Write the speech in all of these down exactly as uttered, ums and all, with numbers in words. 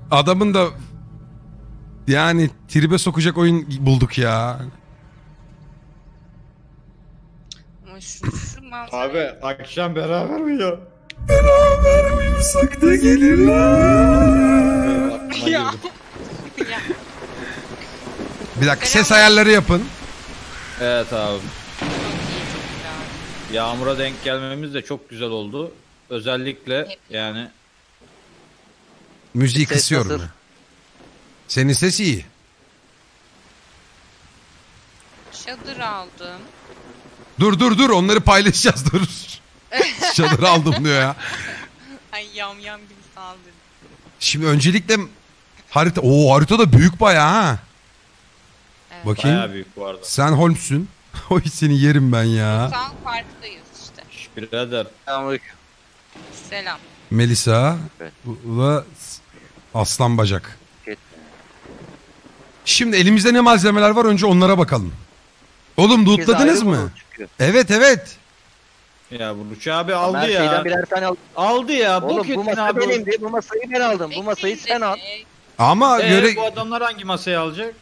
Adamın da yani tribe sokacak oyun bulduk ya. Ama şu, şu manzara... Abi akşam beraber uyuyor. Beraber uyusak da gelirler. Aklıma Ya. girdi. ya. Bir dakika ses ayarları yapın. Evet abi. Çok iyi, çok güzel. Yağmura denk gelmemiz de çok güzel oldu. Özellikle Hep. yani Müziği Ses kısıyorum. nasıl? ben. Senin ses iyi. Çadır aldım. Dur dur dur onları paylaşacağız dur. Çadır aldım diyor ya. Ay yam yam gibi saldırdım. Şimdi öncelikle harita. Oo harita da büyük bayağı ha. Evet. Bakayım. bayağı büyük bu arada. Sen Holmes'ün. Oy seni yerim ben ya. Tam parktayız işte. Şş, birader. Selamünaleyküm. Selam. Melisa. Evet. Bu da aslan bacak. Evet. Şimdi elimizde ne malzemeler var önce onlara bakalım. Oğlum lootladınız mı? Evet evet. Ya bu Burç abi aldı Her ya. şeyden birer tane al. Aldı ya. Oğlum Bok bu ettin masa abi. benimdi. Bu masayı ben aldım. Bu masayı sen al. Bekleyin de- Ama Ee, göre... bu adamlar hangi masayı alacak?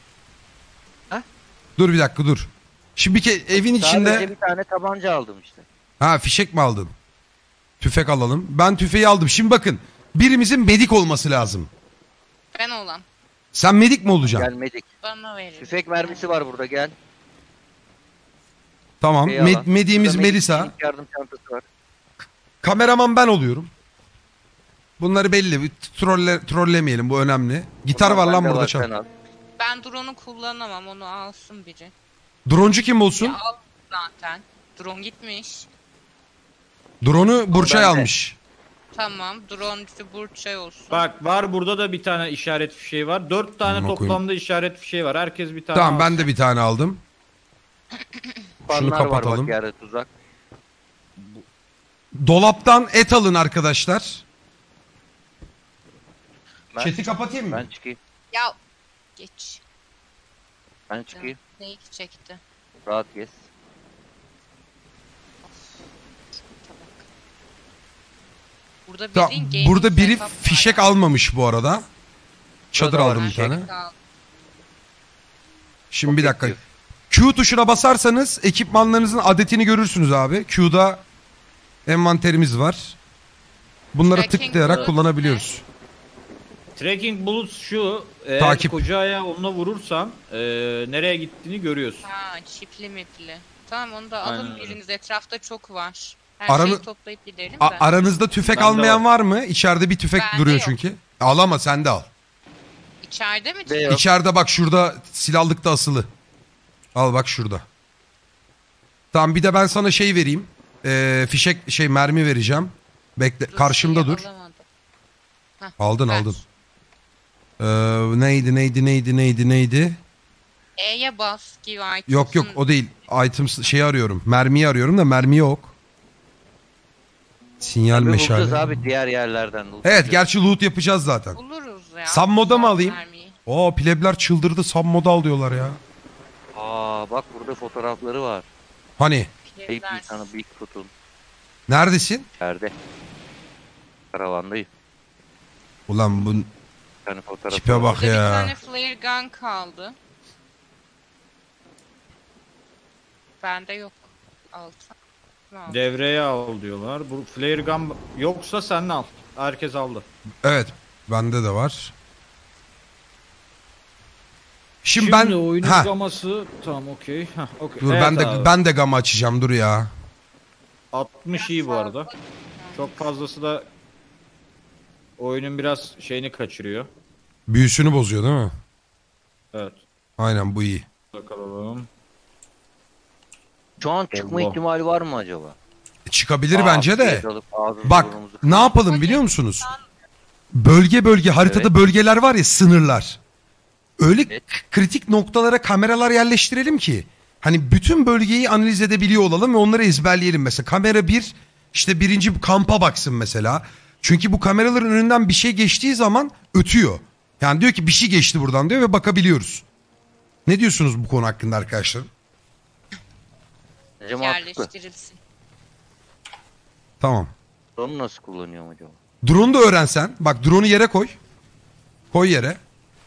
Dur bir dakika dur. Şimdi bir ke evin içinde... Sadece bir tane tabanca aldım işte. Ha fişek mi aldın? Tüfek alalım. Ben tüfeği aldım. Şimdi bakın. Birimizin medik olması lazım. Ben olan. Sen medik mi olacaksın? Gelmedik. Bana verin. Tüfek mermisi var burada gel. Tamam. Tüfeği Med- al. mediğimiz Burada medik Melisa. kişilik yardım çantası var. Kameraman ben oluyorum. Bunları belli. Bir Trolle, trollemeyelim bu önemli. Gitar Tamam, var lan bende burada sen çal. al. Ben drone'u kullanamam. Onu alsın biri. Droncu kim olsun? Ya al zaten. Drone gitmiş. Drone'u Burçay bende. almış. Tamam. Drone'cu Burçay olsun. Bak var burada da bir tane işaret fişeği var. Dört tane Amına koyayım. toplamda işaret fişeği var. Herkes bir tane Tamam ben alsın. de bir tane aldım. Şunu Fanlar var kapatalım. bak yerde tuzak. Dolaptan et alın arkadaşlar. Ben, Chat'i kapatayım mı? ben çıkayım. Ya geç. Ben çıkayım. Neyi çekti? Rahat gez. Tabak. Burada Ta- bildiğin gaming burada biri setup var fişek ya. almamış bu arada. Çadır Burada var aldım bir fişek. tane. Al. Şimdi bir Roket dakika. diyor. Q tuşuna basarsanız ekipmanlarınızın adetini görürsünüz abi. Q'da envanterimiz var. Bunları Tracking tıklayarak bulut kullanabiliyoruz. Tracking bulut şu. Eğer Takip. koca ayağı onunla vurursan e, nereye gittiğini görüyorsun. Ha çipli mipli. Tamam onu da Aynen alın öyle. biriniz. Etrafta çok var. Her Aranı- şeyi toplayıp gidelim A- de. aranızda tüfek Bende almayan var. var mı? İçeride bir tüfek Bende duruyor yok. çünkü. Al ama sen de al. İçeride mi? Ve yok. İçeride bak şurada silahlıkta asılı. Al bak şurada. Tamam bir de ben sana şey vereyim. Ee, fişek şey mermi vereceğim. Bekle karşımda dur. Alamadım. Hah, Aldın ver. aldın. Ee, neydi neydi neydi neydi neydi? E'ye bas gibi items'ın. Yok yok o değil. Items şeyi arıyorum. Mermiyi arıyorum da mermi yok. Sinyal Tabii bulacağız meşale. abi diğer yerlerden. Evet gerçi loot yapacağız zaten. Buluruz ya. Sam moda mı alayım? Mermiyi. Oo plebler çıldırdı sam moda al diyorlar ya. Aa bak burada fotoğrafları var. Hani Büyük Evler. bir tane Bigfoot'un neredesin? içeride. Karavandayım. Ulan bu Bir tane fotoğraf. tipe bak Burada bir ya. tane flare gun kaldı. Bende yok. Alsam. Ne oldu? Devreye al diyorlar. Bu flare gun yoksa sen al. Herkes aldı. Evet bende de var. Şimdi, Şimdi ben oyunun ha gaması tamam okey. Hah, okey. dur Evet ben de abi. ben de gama açacağım dur ya. altmış iyi bu arada. Çok fazlası da oyunun biraz şeyini kaçırıyor. Büyüsünü bozuyor değil mi? Evet. Aynen bu iyi. Bakalım. Şu an çıkma Allah. ihtimali var mı acaba? Çıkabilir Aa, bence de. biz alıp ağzımızı Bak burnumuzu- ne yapalım biliyor musunuz? Bölge bölge haritada bölgeler var ya sınırlar. Öyle Evet. k- kritik noktalara kameralar yerleştirelim ki hani bütün bölgeyi analiz edebiliyor olalım ve onları ezberleyelim. Mesela kamera bir işte birinci kampa baksın mesela. Çünkü bu kameraların önünden bir şey geçtiği zaman ötüyor. Yani diyor ki bir şey geçti buradan diyor ve bakabiliyoruz. Ne diyorsunuz bu konu hakkında arkadaşlar? Bence mantıklı. Yerleştirilsin. Tamam. Onu nasıl kullanıyorum acaba? Drone'u da öğrensen. Bak drone'u yere koy. Koy yere.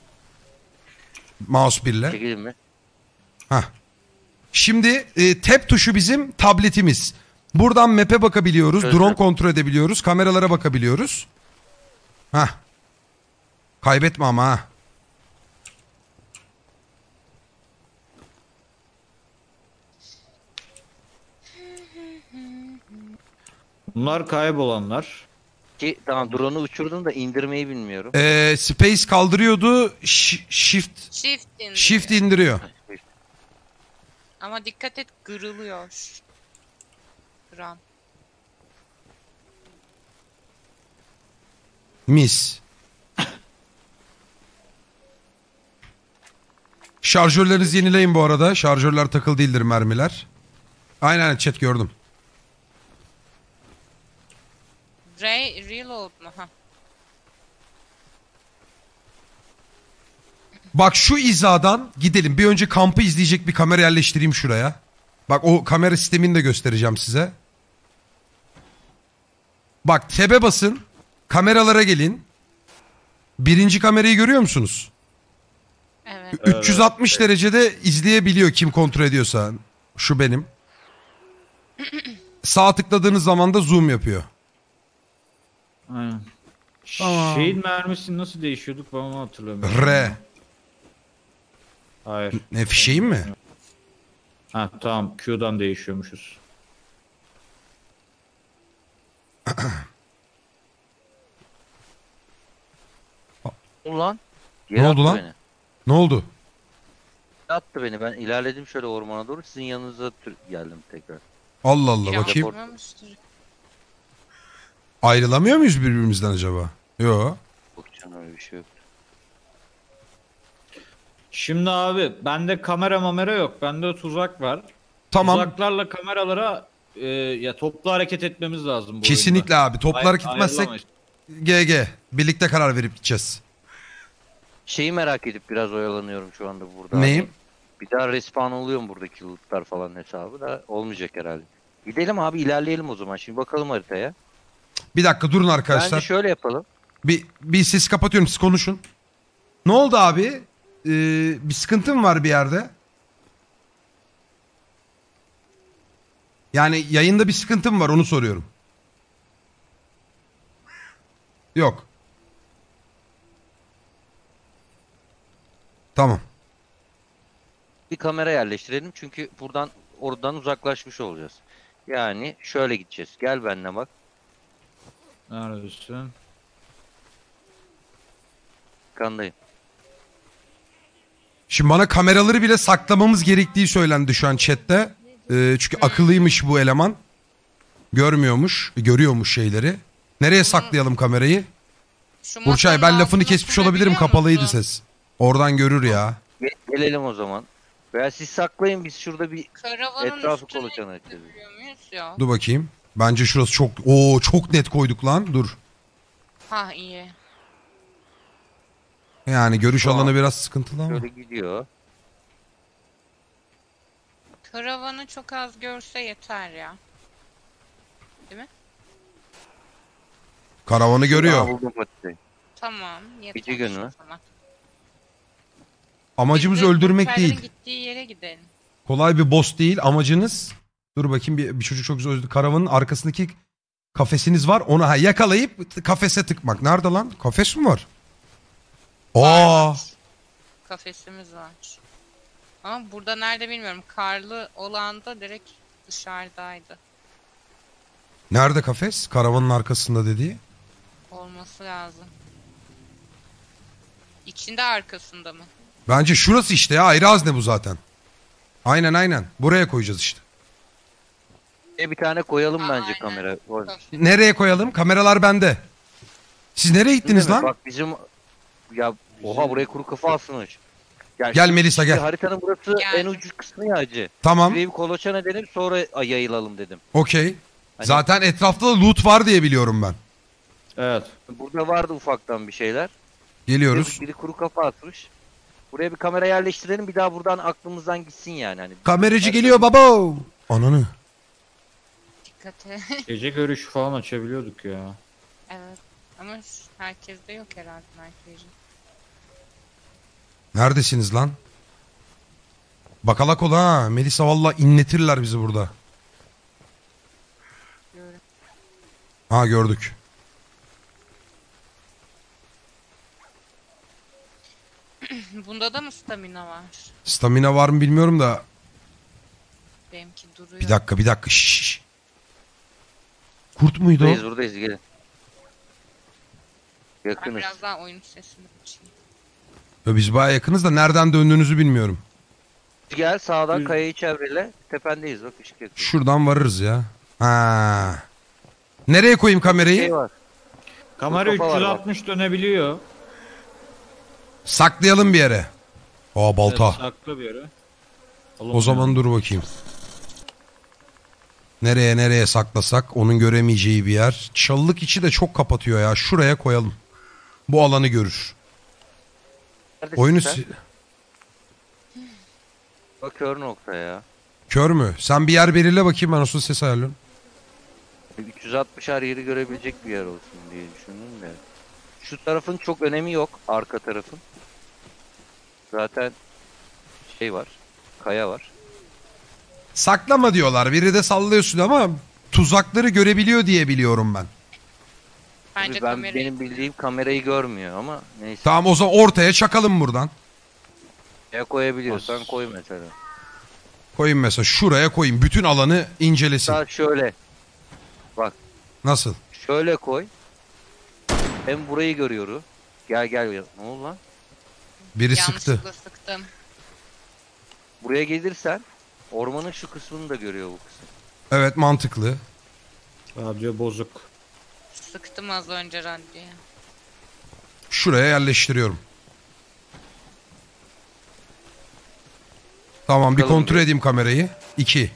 Mouse birle. Çekelim mi? Hah. Şimdi e, tab tuşu bizim tabletimiz. Buradan map'e bakabiliyoruz. Evet. Drone kontrol edebiliyoruz. Kameralara bakabiliyoruz. Hah. Kaybetme ama ha. Bunlar kaybolanlar. Ki tamam drone'u uçurdum da indirmeyi bilmiyorum. Ee, space kaldırıyordu. Ş- shift Shift indiriyor. shift indiriyor. Ama dikkat et kırılıyor. Kıran. Mis. Şarjörlerinizi yenileyin bu arada. Şarjörler takılı değildir, mermiler. Aynen chat gördüm. Re reload mu? Ha. Bak şu hizadan gidelim. Bir önce kampı izleyecek bir kamera yerleştireyim şuraya. Bak o kamera sistemini de göstereceğim size. Bak tebe basın. Kameralara gelin. Birinci kamerayı görüyor musunuz? Evet. üç yüz altmış derecede izleyebiliyor kim kontrol ediyorsa. Şu benim. Sağ tıkladığınız zaman da zoom yapıyor. Aynen. Tamam. Şeyin mermisi nasıl değişiyorduk ben onu hatırlamıyorum. R. Hayır. Ne fişeğim mi? Ha tamam Q'dan değişiyormuşuz. Ulan. Ne Yere oldu attı lan? Beni. Ne oldu? Attı beni. Ben ilerledim şöyle ormana doğru. Sizin yanınıza tür- geldim tekrar. Allah Allah Ya, bakayım. yapmamıştır. Ayrılamıyor muyuz birbirimizden acaba? Yo. Yok canım öyle bir şey yok. Şimdi abi bende kamera mamera yok. Bende tuzak var. Tamam. Tuzaklarla kameralara e, ya toplu hareket etmemiz lazım bu Kesinlikle oyunda. abi. Toplar Ay- gitmezsek ayrılamayız. G G. Birlikte karar verip gideceğiz. Şeyi merak edip biraz oyalanıyorum şu anda burada. Neyi? Hani bir daha respawn oluyor mu buradaki lootlar falan hesabı da olmayacak herhalde. Gidelim abi ilerleyelim o zaman. Şimdi bakalım haritaya. Bir dakika durun arkadaşlar. Bence şöyle yapalım. Bir, bir sesi kapatıyorum, siz konuşun. Ne oldu abi? Ee, bir sıkıntı mı var bir yerde? Yani yayında bir sıkıntı mı var onu soruyorum. Yok. Tamam. Bir kamera yerleştirelim çünkü buradan oradan uzaklaşmış olacağız. Yani şöyle gideceğiz. Gel benimle bak. Neredesin? Kandayım. Şimdi bana kameraları bile saklamamız gerektiği söylendi şu an chatte. Ee, çünkü akıllıymış bu eleman. Görmüyormuş, görüyormuş şeyleri. Nereye saklayalım kamerayı? Şu Burçay masanın ben lafını altına kesmiş olabilirim, koyabiliyor kapalıydı musun? ses. Oradan görür ya. Ge- gelelim o zaman. Veya siz saklayın biz şurada bir Karavanın etrafı üstüne kolaçan edeceğiz. gidebiliyor muyuz ya? Dur bakayım. Bence şurası çok... Oo çok net koyduk lan. Dur. Ha iyi. Yani görüş Tamam. alanı biraz sıkıntılı ama. Şöyle gidiyor. Karavanı çok az görse yeter ya. Değil mi? Karavanı Aa, görüyor. buldum patateyi. Tamam. Yeter. Gece günü. o zaman. Amacımız Biz de öldürmek Burçayların değil. gittiği yere gidelim. Kolay bir boss değil. Amacınız... Dur bakayım bir, bir çocuk çok güzel özledi. Karavanın arkasındaki kafesiniz var. Onu ha, yakalayıp kafese tıkmak. Nerede lan? Kafes mi var? Aa, Var. Kafesimiz var. Ama burada nerede bilmiyorum. Karlı olan da direkt dışarıdaydı. nerede kafes? Karavanın arkasında dediği. Olması lazım. İçinde arkasında mı? Bence şurası işte ya. Ayrı hazne bu zaten. Aynen aynen. Buraya koyacağız işte. E bir tane koyalım bence Aynen. kamera. O- Kafe. Nereye koyalım? Kameralar bende. Siz nereye gittiniz Değil mi? lan? Bak bizim ya oha buraya kuru kafa asılmış. Ya Gel şu- Melisa, şimdi gel. Haritanın burası Gel. en ucu kısmı ya hacı. Tamam. Burayı bir kolaçan edelim sonra yayılalım dedim. Okey. Hani- Zaten etrafta da loot var diye biliyorum ben. Evet. Burada vardı ufaktan bir şeyler. Geliyoruz. Biri kuru kafa atmış. Buraya bir kamera yerleştirelim bir daha buradan aklımızdan gitsin yani. Hani Kameracı geliyor baba. Ananı. Dikkat et. Gece görüşü falan açabiliyorduk ya. Evet. Ama şu- herkeste yok herhalde merkezi. Neredesiniz lan? Bakalak ol ha. Melisa valla inletirler bizi burada. Görüyorum. Ha gördük. Bunda da mı stamina var? Stamina var mı bilmiyorum da. Benimki duruyor. Bir dakika bir dakika. Şşş. Kurt muydu Buradayız o? buradayız gelin. Ben Yakınız. biraz daha oyun sesini açayım. Ya biz baya yakınız da nereden döndüğünüzü bilmiyorum. Gel sağdan Düz- kayayı çevrele. Tependeyiz bak ışık yakıyor. Şuradan varırız ya. Ha. Nereye koyayım kamerayı? Şey var. Kamera Bu kafa var üç yüz altmış dönebiliyor. Saklayalım bir yere. Aa balta. Evet, saklı bir yere. Oğlum O zaman ya. dur bakayım. Nereye nereye saklasak onun göremeyeceği bir yer. Çalılık içi de çok kapatıyor ya. Şuraya koyalım. Bu alanı görür. Neredesin Oyunu sen? si- Bak kör nokta ya. kör mü? Sen bir yer belirle bakayım, ben olsun ses ayarlıyorum. üç yüz altmış her yeri görebilecek bir yer olsun diye düşündüm de. Şu tarafın çok önemi yok. Arka tarafın. Zaten şey var. Kaya var. Saklama diyorlar. Biri de sallıyorsun ama tuzakları görebiliyor diye biliyorum ben. Bence ben kamerayı benim bildiğim kamerayı görmüyor ama neyse. Tamam o zaman ortaya çakalım buradan. Ya koyabiliyorsan As- koy mesela. Koyayım mesela şuraya koyayım. Bütün alanı incelesin. Daha şöyle. Nasıl? Şöyle koy. Hem burayı görüyoruz. Gel gel. gel. Ne oldu lan? Biri sıktı. yanlışlıkla sıktım. Buraya gelirsen ormanın şu kısmını da görüyor bu kısım. Evet mantıklı. Radyo bozuk. Sıktım az önce radyoya. Şuraya yerleştiriyorum. Tamam bir Bakalım kontrol bir. edeyim kamerayı. İki.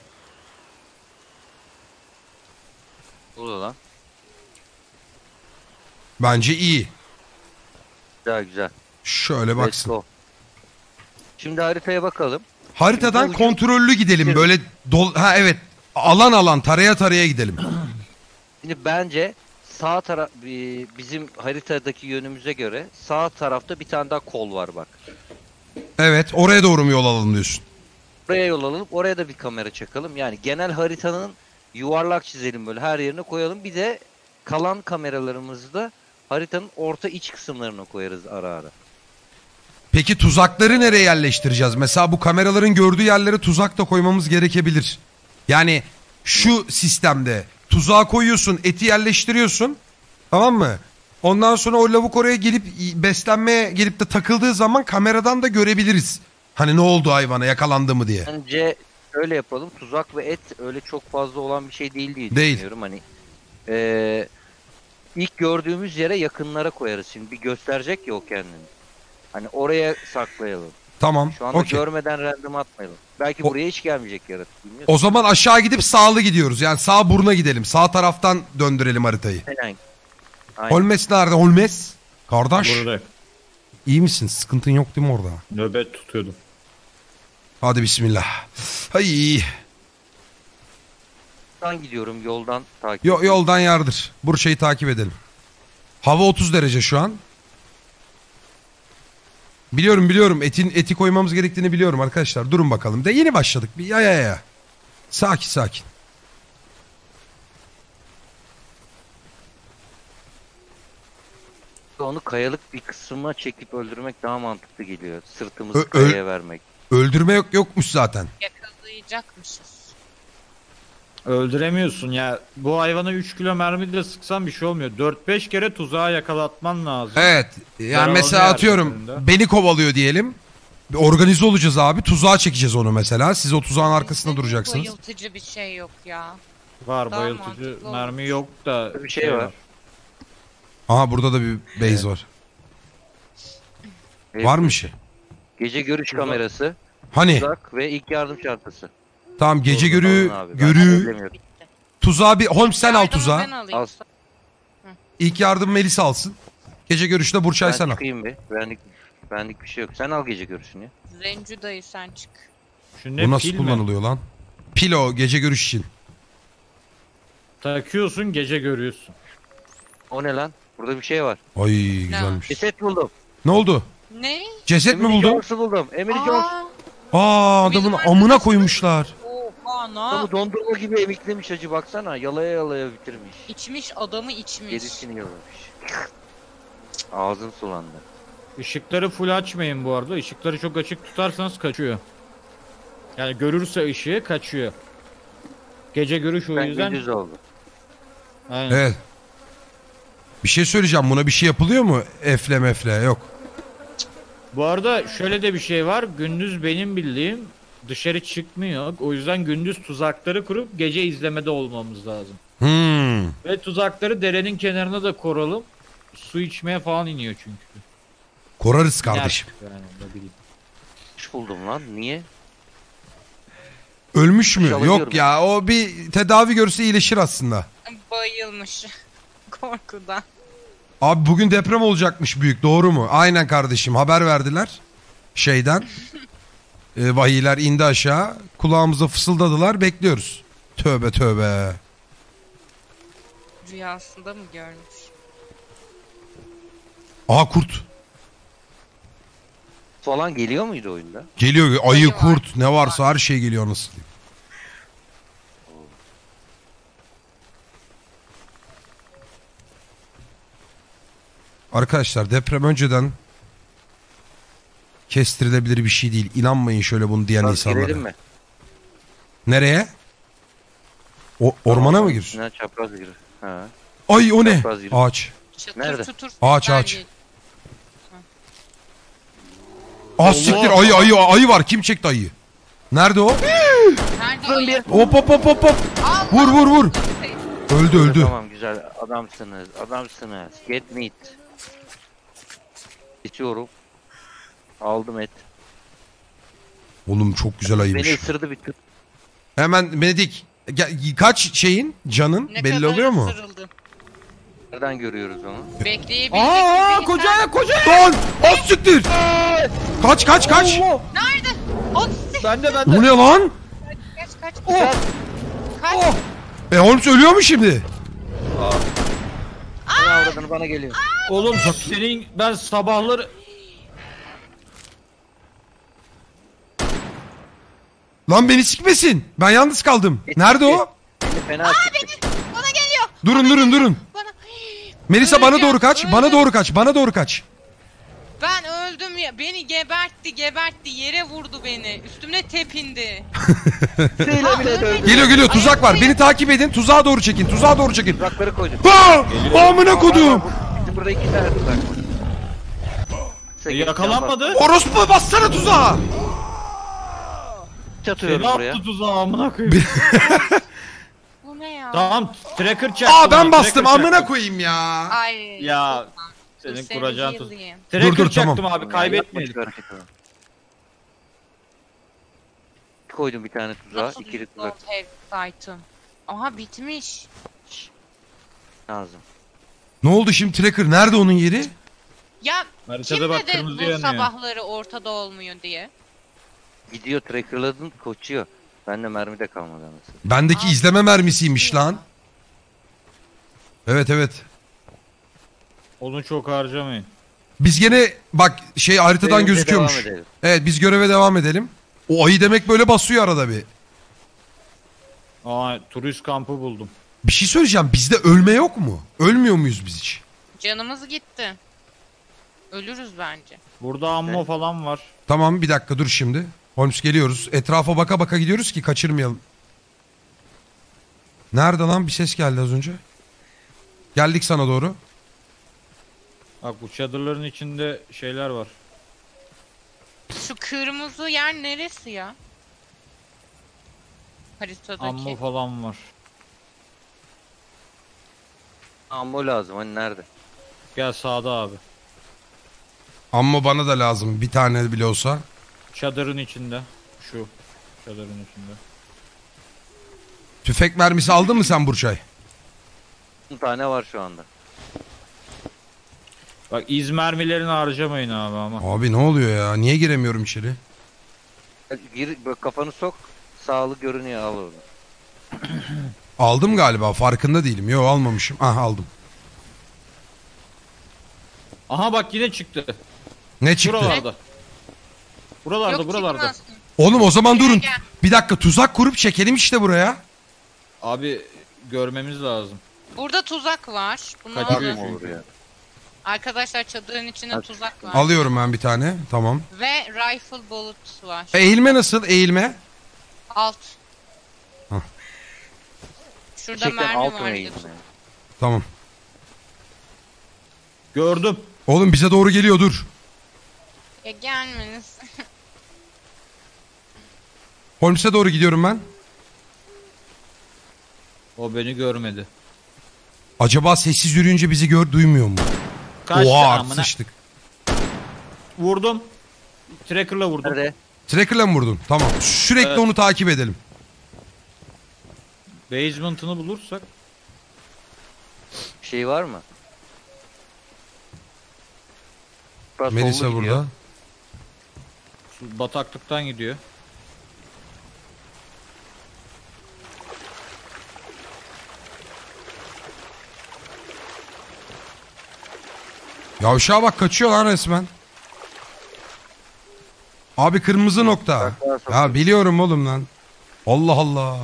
Burada lan. Bence iyi. Güzel güzel. Şöyle Let's baksın. go. Şimdi haritaya bakalım. Haritadan Şimdi kontrollü gidelim. Evet. Böyle dol ha evet. Alan alan taraya taraya gidelim. Şimdi bence sağ taraf bi- bizim haritadaki yönümüze göre sağ tarafta bir tane daha kol var bak. Evet oraya doğru mu yol alalım diyorsun? Oraya yol alalım. Oraya da bir kamera çakalım. Yani genel haritanın yuvarlak çizelim böyle her yerine koyalım. Bir de kalan kameralarımızı da haritanın orta iç kısımlarına koyarız ara ara. Peki tuzakları nereye yerleştireceğiz? Mesela bu kameraların gördüğü yerlere tuzak da koymamız gerekebilir. Yani şu sistemde tuzağa koyuyorsun, eti yerleştiriyorsun. Tamam mı? Ondan sonra o lavuk oraya gelip beslenmeye gelip de takıldığı zaman kameradan da görebiliriz. Hani ne oldu hayvana, yakalandı mı diye. Bence öyle yapalım. Tuzak ve et öyle çok fazla olan bir şey değil diye Değil. düşünüyorum. Hani eee, ilk gördüğümüz yere yakınlara koyarız. Şimdi bir gösterecek ya o kendini. Hani oraya saklayalım. Tamam. Şu anda Okey. görmeden random atmayalım. Belki O- buraya hiç gelmeyecek yaratık. Bilmiyorsun. O zaman aşağı gidip sağlı gidiyoruz. Yani sağ buruna gidelim. Sağ taraftan döndürelim haritayı. Aynen. Aynen. Holmes nerede? Holmes? Kardeş. Burada İyi misin? Sıkıntın yok değil mi orada? nöbet tutuyordum. Hadi bismillah. Hay. Yoldan gidiyorum. Yoldan takip Yo, ediyorum. yoldan yardır. Burçayı takip edelim. Hava otuz derece şu an. Biliyorum biliyorum. Etin eti koymamız gerektiğini biliyorum arkadaşlar. Durun bakalım. De yeni başladık. Bir ya ya ya. Sakin sakin. Onu kayalık bir kısma çekip öldürmek daha mantıklı geliyor. Sırtımızı Ö- ö- kayaya vermek. Öldürme yok yokmuş zaten. Yakalayacakmışız. Öldüremiyorsun ya. Bu hayvana üç kilo mermi de sıksan bir şey olmuyor. dört beş kere tuzağa yakalatman lazım. Evet. Yani Yaralanma mesela atıyorum hareketlerinde. beni kovalıyor diyelim. Bir organize olacağız abi. Tuzağa çekeceğiz onu mesela. Siz o tuzağın arkasında Bizde duracaksınız. bayıltıcı bir şey yok ya. Var Daha bayıltıcı mantıklı mermi olur. yok da Bir şey var. Aha burada da bir base var. Evet. Var mı şey? Gece görüş Tuzak. kamerası, Hani? tuzak ve ilk yardım çantası. Tamam gece Oradan görü alın abi. Ben görü söylemiyorum. tuzağı bir Holmes sen al Yardımı tuzağı. Ben alayım. Al. İlk yardım Melisa alsın. Gece görüşte Burçay Ben sen al. çıkayım bir. Benlik, benlik bir şey yok. Sen al gece görüşünü. Zencu dayı sen çık. Şu ne Bu nasıl pil mi? kullanılıyor lan? Pilo gece görüş için. Takıyorsun gece görüyorsun. O ne lan? Burada bir şey var. Ay güzelmiş. Ceset buldum. Ne oldu? Ne? Ceset mi Emily buldun? Jones'u buldum. Emily Jones. Aa, Aa adamın Bizim amına arkadaşımız- koymuşlar. oha na. Adamı dondurma gibi emiklemiş acı baksana. Yalaya yalaya bitirmiş. İçmiş adamı içmiş. Gerisini yalamış. Ağzın sulandı. Işıkları full açmayın bu arada. Işıkları çok açık tutarsanız kaçıyor. Yani görürse ışığı kaçıyor. Gece görüş o Ben yüzden. gündüz oldu. Aynen. Evet. Bir şey söyleyeceğim, buna bir şey yapılıyor mu? Efle mefle yok. Bu arada şöyle de bir şey var. Gündüz benim bildiğim dışarı çıkmıyor. O yüzden gündüz tuzakları kurup gece izlemede olmamız lazım. Hmm. Ve tuzakları derenin kenarına da koralım. Su içmeye falan iniyor çünkü. Korarız kardeşim. Yani, ne bileyim. Kuş buldum lan. Niye? Ölmüş mü? İnşallah Yok diyorum. ya, o bir tedavi görse iyileşir aslında. Bayılmış. Korkudan. Abi bugün deprem olacakmış büyük, doğru mu? Aynen kardeşim, haber verdiler şeyden. E, vahiyler indi aşağı, kulağımıza fısıldadılar, bekliyoruz. Tövbe tövbe. Rüyasında mı görmüş? Aa kurt. Falan geliyor muydu oyunda? Geliyor, ayı, Ayı var. kurt, ne varsa her şey geliyor nasıl diyeyim. Arkadaşlar deprem önceden kestirilebilir bir şey değil. İnanmayın şöyle bunu diyen Biraz insanlara. girelim mi? Nereye? O, ormana mı gir? Ne çapraz gir. Ha. Ay o ne? Çapraz gir. Ağaç. Çatır Nerede? çutur Ağaç, sesler ağaç. geliyor. Ah siktir, ayı ayı ayı var. Kim çekti ayıyı? Nerede o? Nerede ayı? Hop hop hop hop hop. Allah! Vur vur vur. Öldü öldü. Tamam güzel adamsınız. Adamsınız. Get meat. İçiyorum. Aldım et. Oğlum çok güzel ayıymış. Beni ısırdı bir tık. Hemen medik. Ge- Kaç şeyin canın Ne belli kadar oluyor mu? ısırıldı. Nereden görüyoruz onu? Bekleyebildik Aa mi? koca koca. Lan! Az siktir! Kaç kaç kaç! Nerede? O Ben de ben Bu de. ne lan? kaç kaç. Oh! Kaç. Oh! E Holmes ölüyor mu şimdi? Ne avradını bana geliyor. Oğlum senin ben sabahları Lan beni sikmesin. Ben yalnız kaldım. Nerede o? Beni fena sıktı. Bana geliyor. Durun durun durun. Bana. Melisa bana Öleceğim, doğru kaç. Bana öldüm. doğru kaç. Bana doğru kaç. Ben öldüm ya. Beni gebertti gebertti. Yere vurdu beni. Üstümde tepindi. Bile bile dövdü. Geliyor geliyor, tuzak var. Beni takip edin. Tuzağa doğru çekin. Tuzağa doğru çekin. Tuzakları koydum. Ha! Amına kodum. Bizim burada iki tane tuzak var. E, yakalanmadı. Orospu bassana tuzağa. Çatıyorum Ne buraya. yaptı tuzağı amına koyayım. Bu ne ya? Tamam tracker çaktım. Aa ben ona, bastım. tracker Amına çaktım. koyayım ya. Ay. Ya Dur, senin seni kuracağın tuz. yılayım. Tracker Dur, dur, çaktım tamam. abi kaybetmeyelim. Yapma, çıkar, çıkar. Koydum bir tane tuzağa. Nasıl İkili you tuzak don't have Titan? Aha bitmiş. lazım. Ne oldu şimdi tracker? Nerede onun yeri? Ya Haritada kim bak dedi kırmızı bu yanıyor. sabahları ortada olmuyor diye? Gidiyor trackerladın koçuyor. Bende mermi de kalmadı anasını. Bendeki Aa, izleme mermisiymiş lan. Evet evet. Onu çok harcamayın. Biz gene bak şey haritadan Görevimize gözüküyormuş. devam edelim. Evet biz göreve devam edelim. O ayı demek böyle basıyor arada bir. Aa turist kampı buldum. Bir şey söyleyeceğim, bizde ölme yok mu? Ölmüyor muyuz biz hiç? Canımız gitti. Ölürüz bence. Burada ammo Ne? falan var. Tamam bir dakika dur şimdi. Holmes geliyoruz. Etrafa baka baka gidiyoruz ki kaçırmayalım. Nerede lan, bir ses geldi az önce. Geldik sana doğru. Bak bu çadırların içinde şeyler var. Şu kırmızı yer neresi ya? Haritadaki. Ammo falan var. Ammo lazım hani nerede? Gel sağda abi. Amma bana da lazım bir tane bile olsa. Çadırın içinde. Şu çadırın içinde. Tüfek mermisi aldın mı sen Burçay? on tane var şu anda. Bak iz mermilerini harcamayın abi ama. Abi ne oluyor ya? Niye giremiyorum içeri? Gir böyle kafanı sok. Sağlı görünüyor al onu. Aldım galiba, farkında değilim. Yok almamışım. Ah aldım. Aha bak yine çıktı. Ne çıktı? Şuralarda. Buralarda Yok buralarda. çıkmazsın. Oğlum o zaman Gel, durun. gel. Bir dakika tuzak kurup çekelim işte buraya. Abi görmemiz lazım. Burada tuzak var. Bunu Kaçırıyor alın. çünkü. Olur ya. Arkadaşlar çadırın içinde Hadi. tuzak var. Alıyorum ben bir tane. Tamam. Ve rifle bullet var. E, eğilme nasıl? Eğilme. Alt. Hah. Şurada Gerçekten mermi alt var. mı gibi. Tamam. Gördüm. Oğlum bize doğru geliyor dur. Ya gelmeniz. Holmes'e doğru gidiyorum ben. O beni görmedi. Acaba sessiz yürüyünce bizi gör duymuyor mu? Kaçtı Oha amına. sıçtık. Vurdum. Tracker'la vurdum. Nerede? Tracker'la mı vurdun? Tamam. Sürekli Evet. onu takip edelim. Basement'ını bulursak. Bir şey var mı? Burası Melisa sollu gidiyor. burada. Su bataklıktan gidiyor. Yavşağa bak kaçıyor lan resmen. Abi kırmızı nokta. Bak, daha sonra- Ya biliyorum oğlum lan. Allah Allah.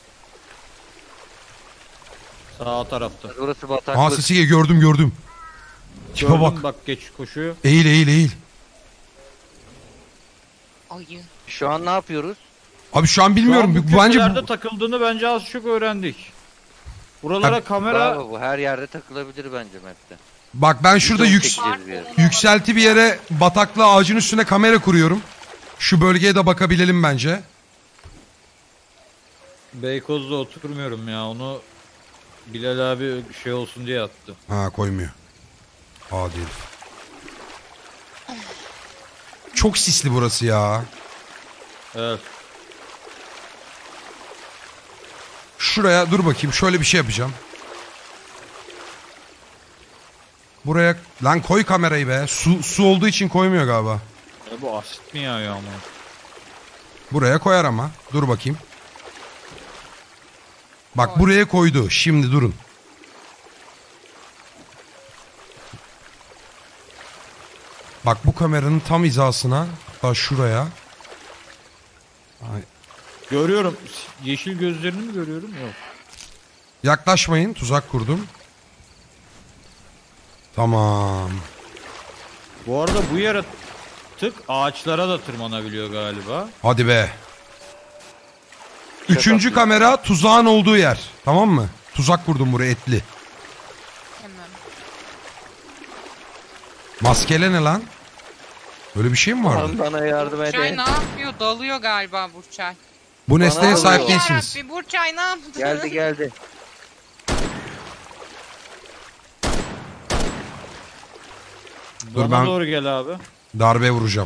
Sağ tarafta. Burası Aa bataklık. sesi geliyor, gördüm gördüm. Tipe Gördüm bak. bak geç koşuyor. Eğil eğil eğil. Ayı. Şu an ne yapıyoruz? Abi şu an bilmiyorum. Şu an bu bence köşelerde bu... takıldığını bence az çok öğrendik. Buralara Ha, kamera Bravo, bu her yerde takılabilir bence map'te. Bak ben şurada Çok yük... çekeceğiz bir yere. yükselti bir yere bataklı ağacın üstüne kamera kuruyorum. Şu bölgeye de bakabilelim bence. Beykoz'da oturmuyorum ya. Onu Bilal abi şey olsun diye attı. Ha koymuyor. Adi herif. Çok sisli burası ya. Evet. Şuraya dur bakayım, şöyle bir şey yapacağım. Buraya lan koy kamerayı be. Su su olduğu için koymuyor galiba. E bu asit mi yağıyor ama? Buraya koyar ama. Dur bakayım. Bak Koy. buraya koydu. Şimdi durun. Bak bu kameranın tam hizasına, hatta şuraya. Ay, Görüyorum. Yeşil gözlerini mi görüyorum? Yok. yaklaşmayın. Tuzak kurdum. Tamam. Bu arada bu yere tık ağaçlara da tırmanabiliyor galiba. Hadi be. Üçüncü kamera tuzağın olduğu yer. Tamam mı? Tuzak kurdum buraya etli. Hemen. Maskele ne lan? Böyle bir şey mi vardı? Lan bana yardım Burçay edin. ne yapıyor? Dalıyor galiba Burçay. Bu nesneye Bana sahip oluyor. değilsiniz. Yarabbi Burçay ne yaptı? Geldi geldi. Dur, Bana ben- doğru gel abi. Darbe vuracağım.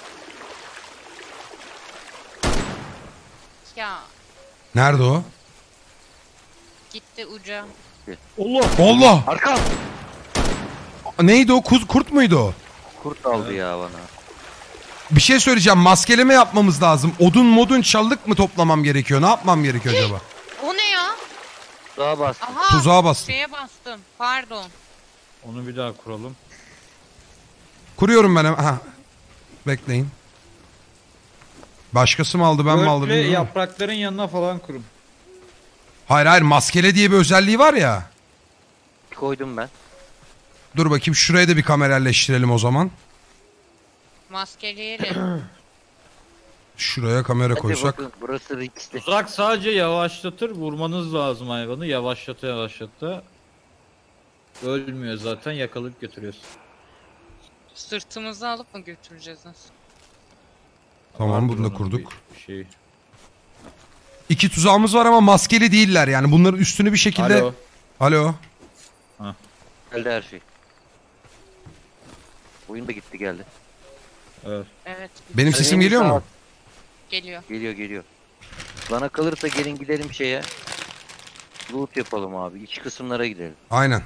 Ya Nerede o? gitti uca. Allah. Allah! Arkam. Neydi o? Kuz, kurt muydu o? Kurt aldı ya bana. Bir şey söyleyeceğim. Maskeleme yapmamız lazım. Odun modun çalılık mı toplamam gerekiyor? Ne yapmam gerekiyor acaba? O ne ya? Daha bastı. Aha. Tuzağa bastım. Şeye bastım. Pardon. Onu bir daha kuralım. Kuruyorum ben hemen. Aha. Bekleyin. Başkası mı aldı ben mi aldım Böyle bilmiyorum. yaprakların yanına falan kurun. Hayır hayır, maskele diye bir özelliği var ya. Koydum ben. Dur bakayım, şuraya da bir kamera yerleştirelim o zaman. Maskeleyelim. Şuraya kamera Hadi koysak. bakın burası riskli. Tuzak sadece yavaşlatır. Vurmanız lazım hayvanı. Yavaşlata yavaşlata. Ölmüyor zaten, yakalayıp götürüyorsun. Sırtımızı alıp mı götüreceğiz nasıl? Tamam, Vardır bunu da onun kurduk. bir Şey. İki tuzağımız var ama maskeli değiller yani. Bunların üstünü bir şekilde... Alo. Alo. Geldi her şey. Oyun da gitti geldi. Evet. Evet. Benim sesim geliyor mu? Geliyor. Geliyor geliyor. Bana kalırsa gelin gidelim şeye. Loot yapalım abi. İç kısımlara gidelim. Aynen.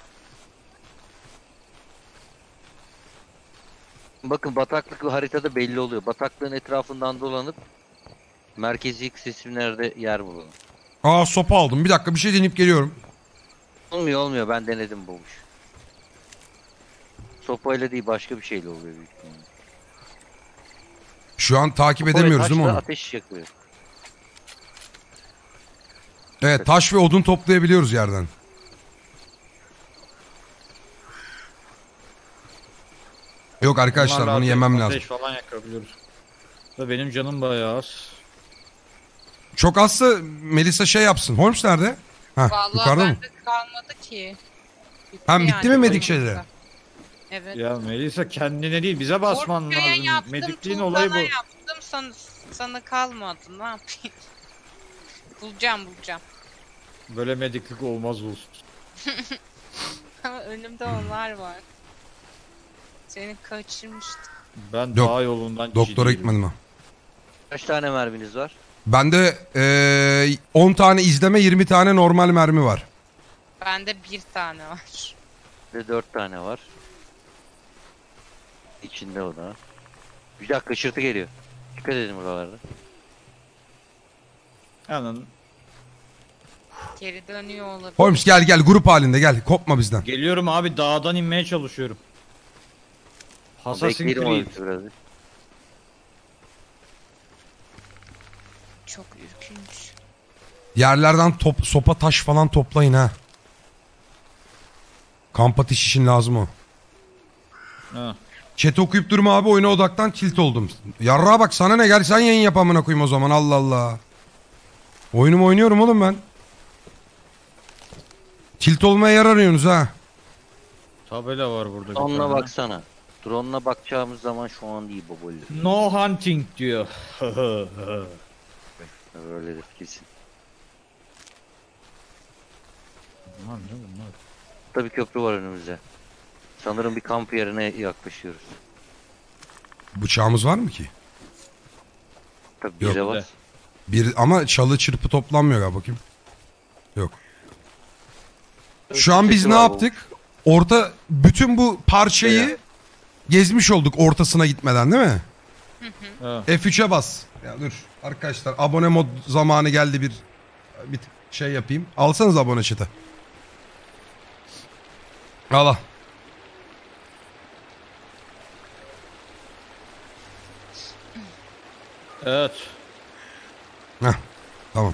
Bakın bataklık haritada belli oluyor. Bataklığın etrafından dolanıp merkezi kesimlerde yer bulun. Aa, sopa aldım. Bir dakika, bir şey deneyip geliyorum. Olmuyor olmuyor, ben denedim bulmuş. Sopayla değil başka bir şeyle oluyor büyük ihtimalle. Şu an takip Sopa ve edemiyoruz değil mi taşla onu? ateş yakıyor. Evet, taş ve odun toplayabiliyoruz yerden. Yok arkadaşlar, Onlarla bunu ateş- yemem lazım. Ateş falan yakabiliyoruz. Da benim canım bayağı az. Çok azsa Melisa şey yapsın. Holmes nerede? Ha, Vallahi yukarıda mı? bende kalmadı ki. Bitti Ha, bitti mi medik sayılırsa. şeyleri? Evet. Ya Melisa kendine değil bize basman Ortaya lazım. yaptım, Medikliğin olayı bu. Tuğla'na yaptım, sana, sana kalmadı. Ne yapayım? bulacağım bulacağım. Böyle mediklik olmaz olsun. Ama önümde onlar var. Seni kaçırmıştım. Ben Yok, dağ yolundan Doktora cidiyim. gitmedim ben. Kaç tane merminiz var? Bende eee, on tane izleme, yirmi tane normal mermi var. Bende bir tane var. Ve dört tane var. İçinde o da. Bir dakika ışırtı geliyor. Dikkat edin buralarda. Yani Geri dönüyor olabilir. Holmes gel gel, grup halinde gel. Kopma bizden. geliyorum abi dağdan inmeye çalışıyorum. Assassin's Bekleyelim Creed. onu biraz. Çok ürkünç. Yerlerden top, sopa taş falan toplayın ha. Kamp ateşi için lazım o. Ha. Chat okuyup durma abi, oyuna odaktan tilt oldum. Yarrağa bak, sana ne, gel sen yayın yap amına koyayım o zaman, Allah Allah. Oyunumu oynuyorum oğlum ben. Tilt olmaya yer arıyorsunuz ha. Tabela var burada. bir Drone'la tane. baksana. Drone'la bakacağımız zaman şu an değil babayla. No hunting diyor. Öyledir kesin. Lan ne bunlar? Burada bir köprü var önümüzde. Sanırım bir kamp yerine yaklaşıyoruz. Bıçağımız var mı ki? Tabii Yok. bize var. Bir, ama çalı çırpı toplanmıyor galiba, bakayım. Yok. Şu an biz Sesi ne var bu. yaptık? Orta bütün bu parçayı Evet. gezmiş olduk ortasına gitmeden, değil mi? Ha. F üçe bas. Ya dur arkadaşlar, abone mod zamanı geldi, bir bir şey yapayım. Alsanız abone chat'e. Al al. Evet. Heh, tamam.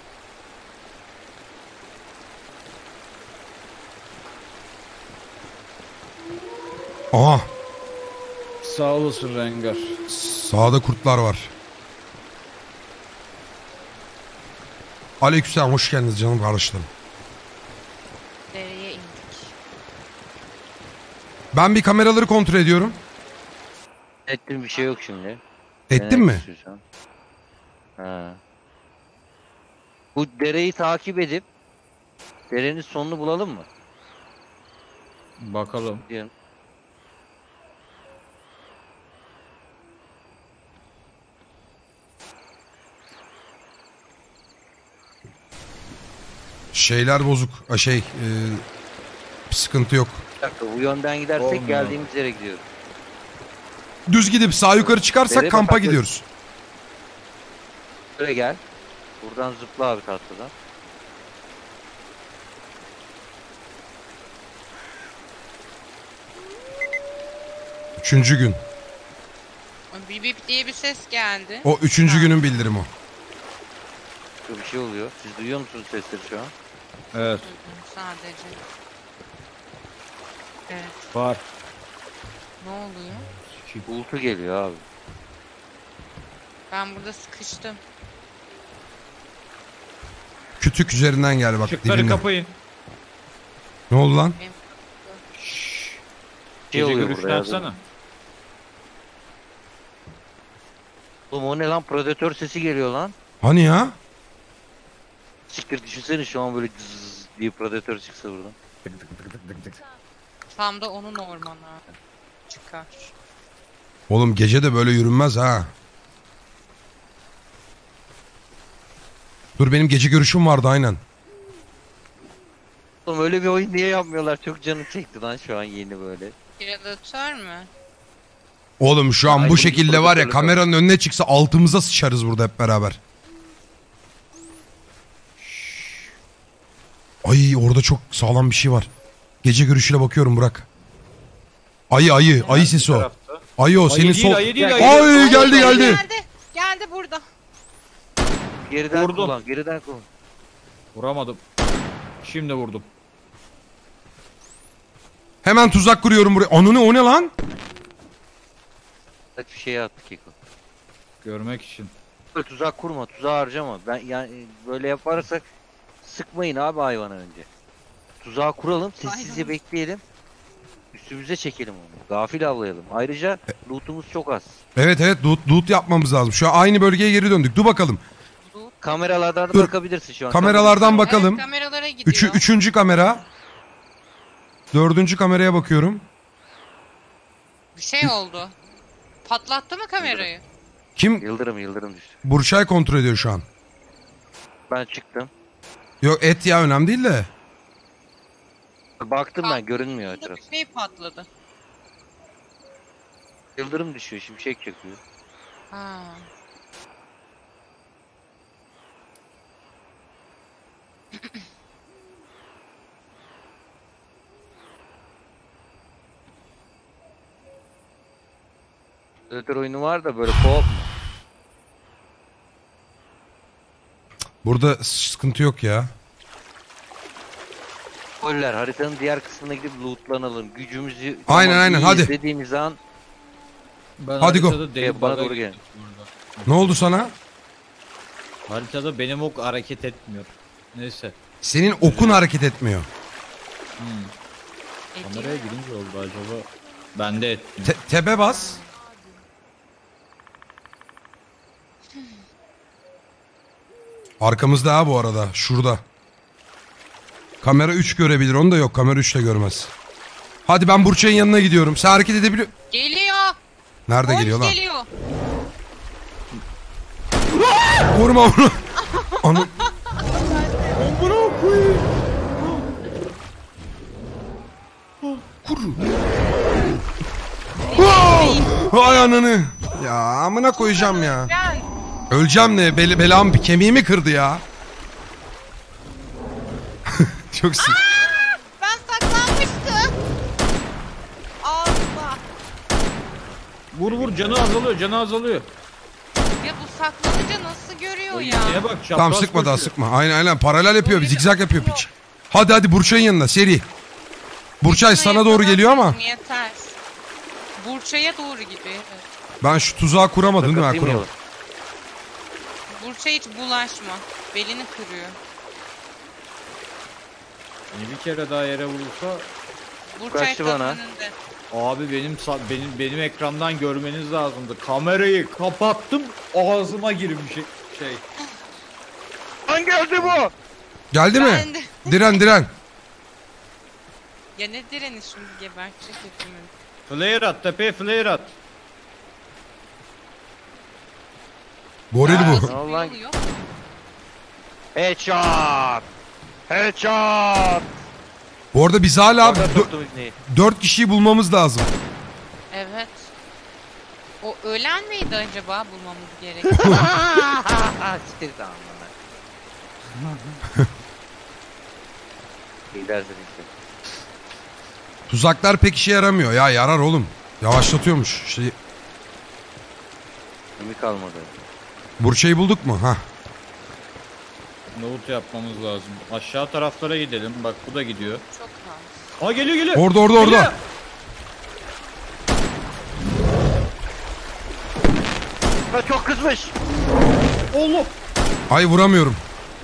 Aha, Sağ olasın Rengar. sağda kurtlar var. Aleykümselam, hoş geldiniz canım kardeşlerim. Dereye indik. Ben bir kameraları kontrol ediyorum. Ettim bir şey yok şimdi. Ettin Denemek mi? istiyorsan. Ha. Bu dereyi takip edip derenin sonunu bulalım mı? Bakalım. Diyelim. Şeyler bozuk. Ha, şey, e, bir sıkıntı yok. Bir dakika bu yönden gidersek Olmuyor. geldiğimiz yere gidiyoruz. Düz gidip sağ yukarı çıkarsak Dere kampa bataklığı. gidiyoruz. Buraya gel. Buradan zıpla abi tahtadan. Üçüncü gün. Bip bip diye bir ses geldi. O üçüncü Ha. günün bildirimi o. Şurada bir şey oluyor. Siz duyuyor musunuz sesleri şu an? Evet. Duydum sadece. Evet. Var. Ne oluyor? Bultu geliyor abi. Ben burada sıkıştım. Kütük üzerinden gel bak, Işıkları dibinden. kapayın. Ne oldu lan? Benim Şey Gece oluyor görüşünü burada ya. açsana. Oğlum o ne lan? Predatör sesi geliyor lan. Hani ya? Siktir düşünsene şu an böyle cızz diye predatör çıksa buradan. tam da onun ormanı çıkar. Oğlum gece de böyle yürünmez ha. Dur, benim gece görüşüm vardı aynen. Oğlum öyle bir oyun niye yapmıyorlar? Çok canım çekti lan şu an yeni böyle. Predatör mü? Oğlum şu an Aynen, bu bir şekilde var ya, protokolü kameranın önüne çıksa altımıza sıçarız burada hep beraber. Ay, orada çok sağlam bir şey var. Gece görüşüyle bakıyorum Burak. Ayı ayı ayı sesi Bir o. tarafta. Ayı o senin Ayı sol. değil, ayı değil, ayı Ay değil. geldi Geldi. geldi. Geldi, geldi burada. Geriden Vurdum. kullan, geriden kullan. Vuramadım. Şimdi vurdum. Hemen tuzak kuruyorum buraya. Ananı o ne lan? Bak bir şey attı Keko. Görmek için. Böyle tuzak kurma, tuzağı harcama. Ben yani böyle yaparsak sıkmayın abi hayvanı önce. Tuzağı kuralım, sessizce Hayvan. bekleyelim. Üstümüze çekelim onu. Gafil avlayalım. Ayrıca lootumuz çok az. Evet evet loot, loot yapmamız lazım. Şu an aynı bölgeye geri döndük. Dur bakalım. Kameralardan da Dur. bakabilirsin şu an. Kameralardan bakalım. Evet, kameralara gidiyor. Üçü, üçüncü kamera. Dördüncü kameraya bakıyorum. Bir şey oldu. Patlattı mı kamerayı? Kim? Yıldırım yıldırım düştü. Burçay kontrol ediyor şu an. Ben çıktım. Yok et ya önemli değil de. Baktım ben Patladı. görünmüyor Burada etraf. bir şey patladı. Yıldırım düşüyor, şimşek çekiyor. Ha. Öter oyunu var da böyle co-op mu? Burada sıkıntı yok ya. Goller haritanın diğer kısmına gidip lootlanalım. Gücümüzü Aynen, aynen, iyi hadi. izlediğimiz an Ben Hadi go. haritada dev Ee, bana bug'a doğru gelin. gittim burada. Ne oldu sana? Haritada benim ok hareket etmiyor. Neyse. Senin okun hareket etmiyor. Hmm. Ediyor. Kameraya girince oldu acaba. Ben de ettim. Te- tebe bas. Arkamızda ha bu arada. Şurada. Kamera üç görebilir. Onu da yok. Kamera üç de görmez. Hadi ben Burçay'ın yanına gidiyorum. Sen hareket edebiliyor... Geliyor. Nerede Polis geliyor lan? geliyor. Vurma onu. Onu... Vay ananı. Ya amına koyacağım ya. Gel. Öleceğim ne? Bel belam bir kemiğimi kırdı ya. Çok sık. Ben saklanmıştım. Allah. Vur vur canı azalıyor canı azalıyor. Ya bu saklanınca nasıl görüyor Ay, ya? neye bak çapraz Tamam sıkma daha koşuyor. sıkma. Aynen aynen paralel yapıyor. Bir zigzag yapıyor piç. Hadi hadi Burçay'ın yanına seri. Burçay sana doğru geliyor ama. Yeter. Burçay'a doğru gidiyor. Evet. Ben şu tuzağı kuramadım değil mi? Ha, Sakatlayayım kuramadım. yolu. Burç'a hiç bulaşma. Belini kırıyor. Yani bir kere daha yere vurursa Burçay Kaçtı tam bana. önünde. abi benim sa- benim benim ekrandan görmeniz lazımdı. Kamerayı kapattım ağzıma girmiş şey. şey. Lan geldi bu. Geldi mi? Ben de. Diren diren. Ya ne direni şimdi gebertecek hepimiz. Flare at tepeye flare at. Goril bu. Nasıl bir Allah. yolu yok? Headshot. Headshot. Bu arada biz hala Bak, dö- soktum ibneyi. dört kişiyi bulmamız lazım. Evet. O ölen miydi acaba bulmamız gerek? Siktir tamam lan. Gidersin işte. Tuzaklar pek işe yaramıyor. Ya yarar oğlum. Yavaşlatıyormuş. İşte Kimi kalmadı. Burçay'ı bulduk mu? Ha. Nohut yapmamız lazım. Aşağı taraflara gidelim. Bak bu da gidiyor. Çok az. Aa geliyor geliyor. Orada orada Geliyor. orada. Ha, çok kızmış. Allah. Ay vuramıyorum.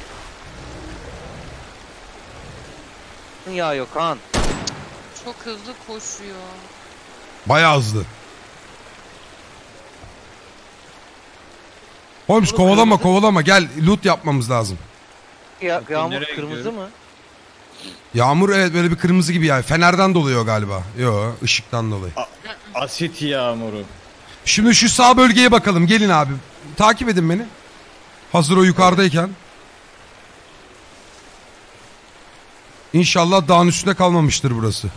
Yağıyor kan. Çok hızlı koşuyor. Bayağı hızlı. Holmes kovalama kovalama gel loot yapmamız lazım. Ya, Bakın yağmur nereye kırmızı gidiyorum? mı? Yağmur evet böyle bir kırmızı gibi yani. Fenerden dolayı o galiba. Yo ışıktan dolayı. Asit yağmuru. Şimdi şu sağ bölgeye bakalım. Gelin abi. Takip edin beni. Hazır o yukarıdayken. İnşallah dağın üstünde kalmamıştır burası.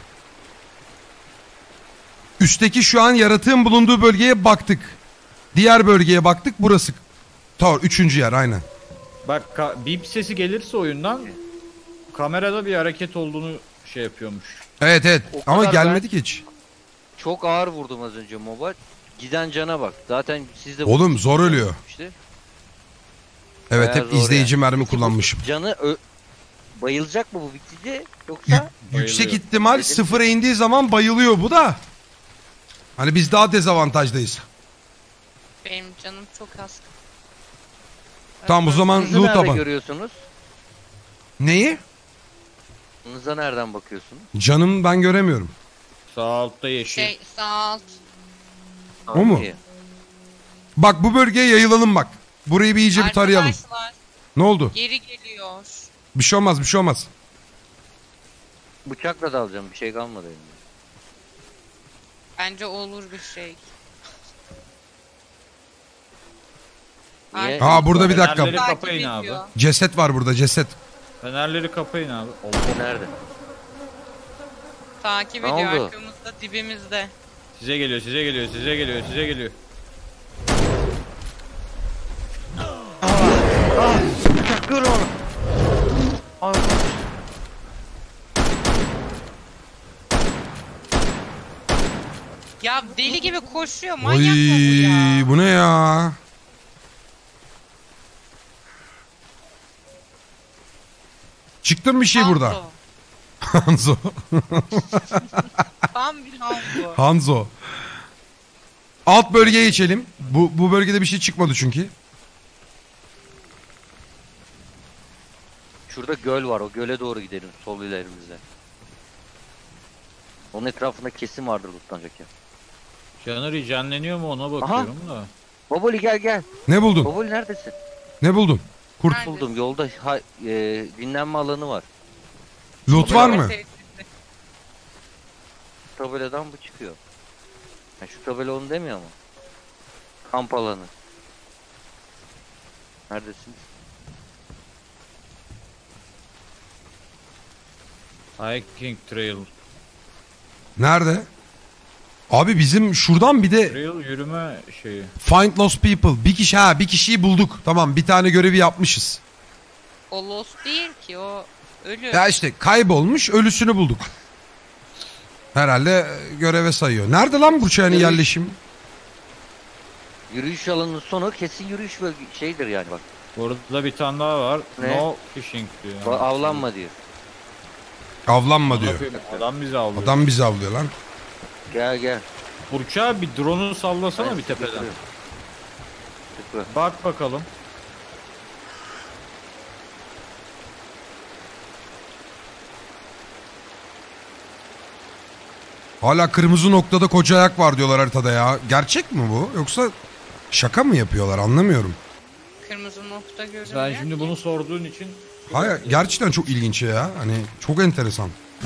Üstteki şu an yaratığın bulunduğu bölgeye baktık. Diğer bölgeye baktık. Burası. Tamam üçüncü yer aynen. Bak ka- bip sesi gelirse oyundan kamerada bir hareket olduğunu şey yapıyormuş. Evet evet O ama kadar gelmedik hiç. çok ağır vurdum az önce moba. Giden cana bak. Zaten siz de Oğlum zor ölüyor. işte. Evet Bayağı hep zor izleyici yani. mermi Peki bu kullanmışım. Canı ö- bayılacak mı bu bitince yoksa? Yüksek Bayılıyor. ihtimal Dedim. sıfıra indiği zaman bayılıyor bu da. Hani biz daha dezavantajdayız. Benim canım çok az. Tamam o zaman Hızı loot nerede taban. görüyorsunuz? Neyi? Hızınıza nereden bakıyorsunuz? Canım ben göremiyorum. Sağ altta yeşil. Şey sağ alt. O mu? İyi. Bak bu bölgeye yayılalım bak. Burayı bir iyice bir tarayalım. Arkadaşlar Ne oldu? geri geliyor. Bir şey olmaz bir şey olmaz. Bıçakla da alacağım. Bir şey kalmadı elimde. Bence olur bir şey. Niye? Ha burada bir dakika. Fenerleri Takip kapayın abi. ediyor. Ceset var burada ceset. Fenerleri kapayın abi. Allah. Nerede? Takip Ne ediyor oldu? arkamızda dibimizde. Size geliyor, size geliyor, size geliyor, size geliyor. Gör onu. Ay. Ya deli gibi koşuyor manyak mı bu Oy ya? bu ne ya? Çıktı mı bir şey burada? Hanzo. Hanzo. Tam bir Hanzo. Hanzo. Alt bölgeye geçelim. Bu, bu bölgede bir şey çıkmadı çünkü. Şurada göl var. O göle doğru gidelim sol ilerimizde. Onun etrafında kesim vardır lootlanacak ya. Canı regenleniyor mu ona bakıyorum da. Baboli gel gel. Ne buldun? Baboli neredesin? Ne buldun? Kurt. Nerede? Buldum yolda ha, e, dinlenme alanı var. Loot var mı? Tabeladan bu çıkıyor. Ha, şu tabela onu demiyor mu? Kamp alanı. Neredesiniz? Hiking Trail. Nerede? Abi bizim şuradan bir de Trail yürüme şeyi. Find Lost People. Bir kişi ha bir kişiyi bulduk. Tamam bir tane görevi yapmışız. O lost değil ki o ölü. Ya işte kaybolmuş ölüsünü bulduk. Herhalde e, göreve sayıyor. Nerede lan bu çayın Yürüyüş. yerleşim? Yürüyüş alanının sonu kesin yürüyüş bölge şeydir yani bak. Burada bir tane daha var. Ne? No fishing diyor. Ba- Avlanma diyor. Avlanma diyor. Adam bizi avlıyor. Adam bizi avlıyor lan. Gel gel. Burç'a bir drone'u sallasana Ben bir tepeden. tıklıyorum. Tıkla. Bak bakalım. Hala kırmızı noktada koca ayak var diyorlar haritada ya. Gerçek mi bu? Yoksa şaka mı yapıyorlar anlamıyorum. Kırmızı nokta görünüyor. Sen şimdi bunu sorduğun için Hayır gerçekten çok ilginç ya. Hani çok enteresan.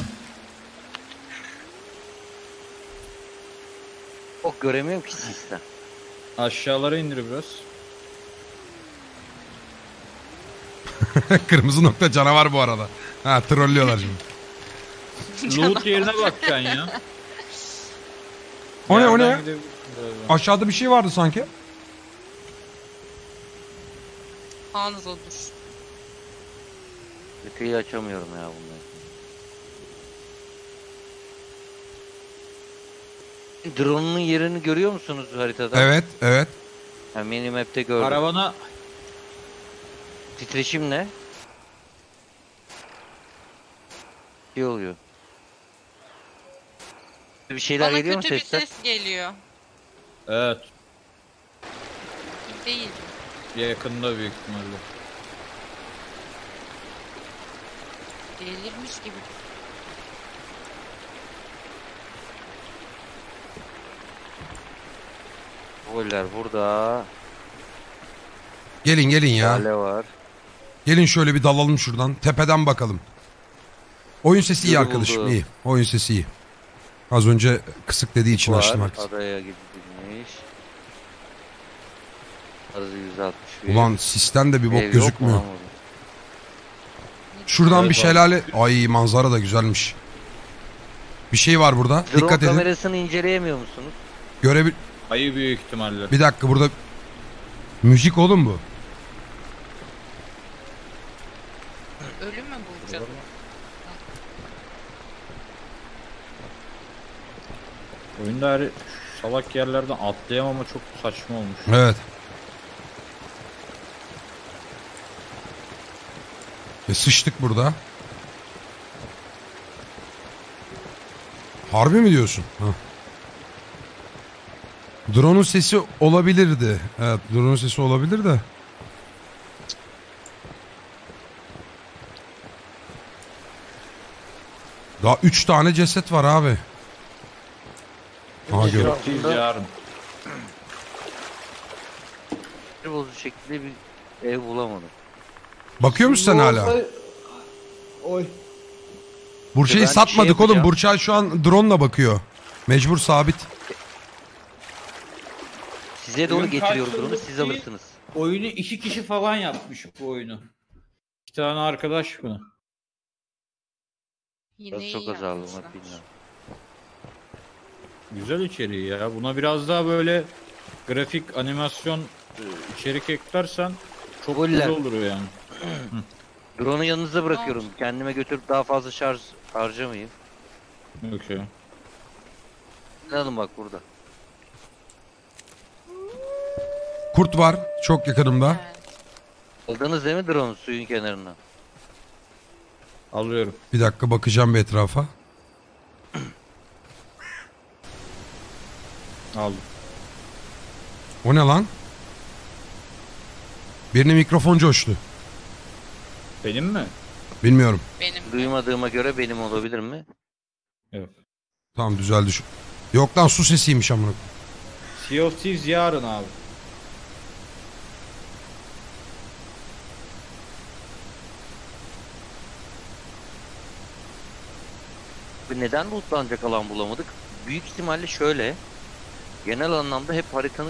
Çok göremiyorum ki sistem. aşağılara indir biraz. Kırmızı nokta canavar bu arada. Ha trollüyorlar şimdi. Loot yerine bakacaksın ya. O ne o Yerden ne? gidebilirsin birazdan. Aşağıda bir şey vardı sanki. Hanzo'dur. Öteyi açamıyorum ya bunları. Drone'un yerini görüyor musunuz haritada? Evet evet. Ha, minimap'te gördüm. Karavana Titreşim ne? Ne oluyor? Bir şeyler Bana geliyor mu kötü bir sesler? ses geliyor. evet Değil. yakında büyük ihtimalle. Delirmiş gibi. Boiler burada. Gelin gelin ya. Hale var. Gelin şöyle bir dalalım şuradan. Tepeden bakalım. Oyun sesi iyi Yürü arkadaşım buldu. iyi. Oyun sesi iyi. Az önce kısık dediği için Var. açtım herkes. Adaya gidilmiş. Arızı yüz altmış bir. Ulan sisten de bir Ev bok yok mu gözükmüyor. lan burada? Şuradan Evet bir abi. şelale. Ay manzara da güzelmiş. Bir şey var burada. Drone Dikkat edin. kamerasını inceleyemiyor musunuz? Görebil... Ayı büyük ihtimalle. Bir dakika burada... Müzik oğlum bu. Ölü mü bulacağız? Oyunda her salak yerlerden atlayamama çok saçma olmuş. Evet. Ve sıçtık burada. Harbi mi diyorsun? Ha. Drone'un sesi olabilirdi. Evet, drone'un sesi olabilir de. Daha üç tane ceset var abi. Aha gör. Biz yarın. Bir bozucu şekilde bir ev bulamadım. Bakıyor musun sen hala? Oy. Burçay'ı Ben şey satmadık oğlum. yapacağım. Burçay şu an drone'la bakıyor. Mecbur sabit. Size doğru Oyun getiriyorum kaç drone'u, yıllık siz değil? alırsınız. Oyunu iki kişi falan yapmış bu oyunu. İki tane arkadaş mı? Yine Biraz iyi çok azaldım yapmışlar. bak bilmiyorum. Güzel içeriği ya. Buna biraz daha böyle grafik, animasyon e, içerik eklersen çok Goller. güzel olur yani. Drone'u yanınızda bırakıyorum. Kendime götürüp daha fazla şarj harcamayayım. Okey. Ne alın bak burada. Kurt var. Çok yakınımda. Evet. Aldınız değil mi drone'u suyun kenarından? Alıyorum. Bir dakika bakacağım bir etrafa. Aldım. O ne lan? Birinin mikrofon coştu. Benim mi? Bilmiyorum. Benim de. Duymadığıma göre benim olabilir mi? Yok. Tamam düzeldi şu. Yok lan su sesiymiş amına. Sea of Thieves yarın abi. Neden lootlanacak alan bulamadık? Büyük ihtimalle şöyle. Genel anlamda hep haritanın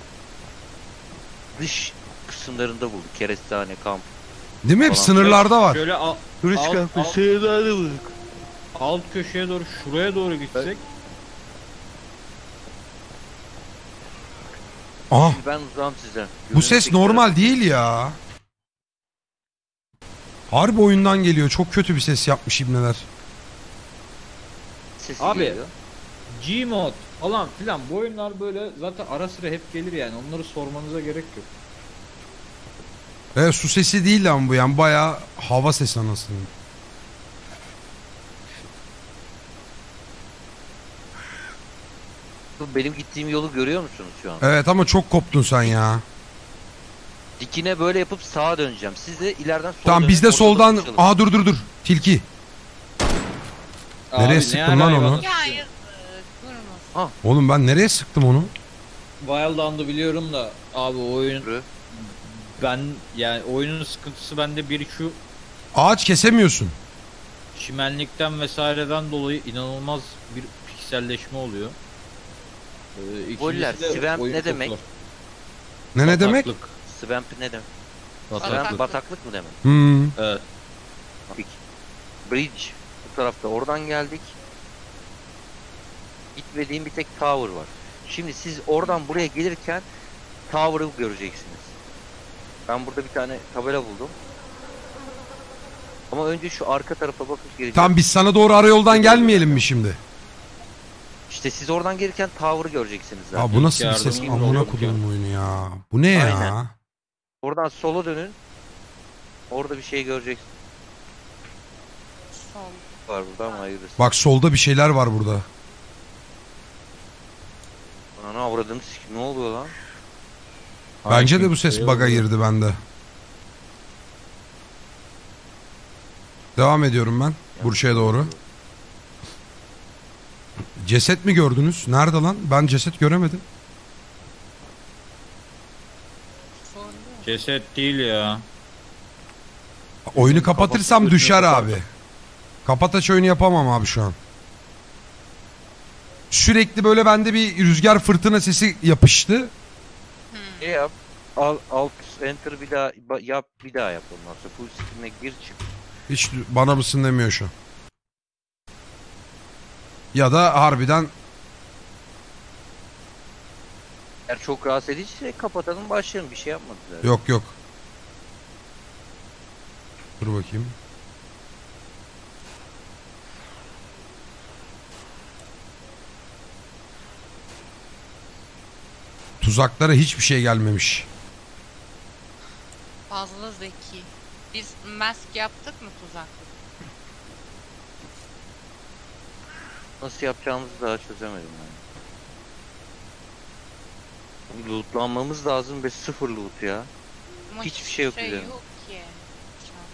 dış kısımlarında bulduk. Kerestane, kamp. Değil mi? Hep Falan. sınırlarda var. Şöyle al, Turist alt, kampı alt, sığınağında bulduk. alt köşeye doğru, şuraya doğru gitsek. Aha. Ben uzağım sizden. Bu ses normal değil ya. Harbi oyundan geliyor. Çok kötü bir ses yapmış ibneler. Sesi Abi. geliyor. Gmod falan filan bu oyunlar böyle zaten ara sıra hep gelir yani. Onları sormanıza gerek yok. Evet su sesi değil lan bu yani. Bayağı hava sesi anasını. Benim gittiğim yolu görüyor musunuz şu an? Evet ama çok koptun sen ya. Dikine böyle yapıp sağa döneceğim. Siz de ileriden sola Tamam dönün, biz de orada soldan... buluşalım. Aa dur dur dur. Tilki. Nereye Abi, sıktın ne lan ara onu? hayvanı Ya sıkıyor? yazık. Durmasın. Oğlum ben nereye sıktım onu? Wild Hunt'ı biliyorum da abi o oyun Yürü. ben yani oyunun sıkıntısı bende bir şu Ağaç kesemiyorsun. çimenlikten vesaireden dolayı inanılmaz bir pikselleşme oluyor. Ee, ikincisi Goller, de Swamp oyun ne çok demek? zor. Ne ne demek? Bataklık. Swamp ne demek? Bataklık. Swamp bataklık mı demek? Hmm. Evet. Peki. Bridge. Bu tarafta oradan geldik. Gitmediğim bir tek tower var. Şimdi siz oradan buraya gelirken tower'ı göreceksiniz. Ben burada bir tane tabela buldum. Ama önce şu arka tarafa bakıp geleceğim. Tamam biz sana doğru arayoldan gelmeyelim mi şimdi? İşte siz oradan gelirken tower'ı göreceksiniz zaten. Aa bu nasıl bir yardım ses? iyi Amına olur koduğum oyunu ya. Bu ne ya? Aynen. Oradan sola dönün. Orada bir şey göreceksiniz. Sol. Var burada ama hayırlısı. Bak solda bir şeyler var burada. Ana avradını sikim, ne oluyor lan? Bence de bu ses bug'a girdi bende. Devam ediyorum ben. Burça'ya doğru. Ceset mi gördünüz? Nerede lan? Ben ceset göremedim. Sol. Ceset değil ya. Oyunu kapatırsam Kapat- düşer kapat- abi. Kapat aç oyunu yapamam abi şu an. Sürekli böyle bende bir rüzgar fırtına sesi yapıştı. Ne yap? Al, alt enter bir daha ba- yap, bir daha yap ondan sonra. Full screen'e gir çık. Hiç bana mısın demiyor şu an. Ya da harbiden Eğer çok rahatsız ediciyse kapatalım, başlayalım. Bir şey yapmadı zaten. yok yok. Dur bakayım. Tuzaklara hiçbir şey gelmemiş. Fazla zeki. Biz mask yaptık mı tuzaklık? Nasıl yapacağımızı daha çözemedim yani. Lootlanmamız lazım ve sıfır loot ya. Ama Hiçbir şey yok şey üzerinde. yok ki. Şu an.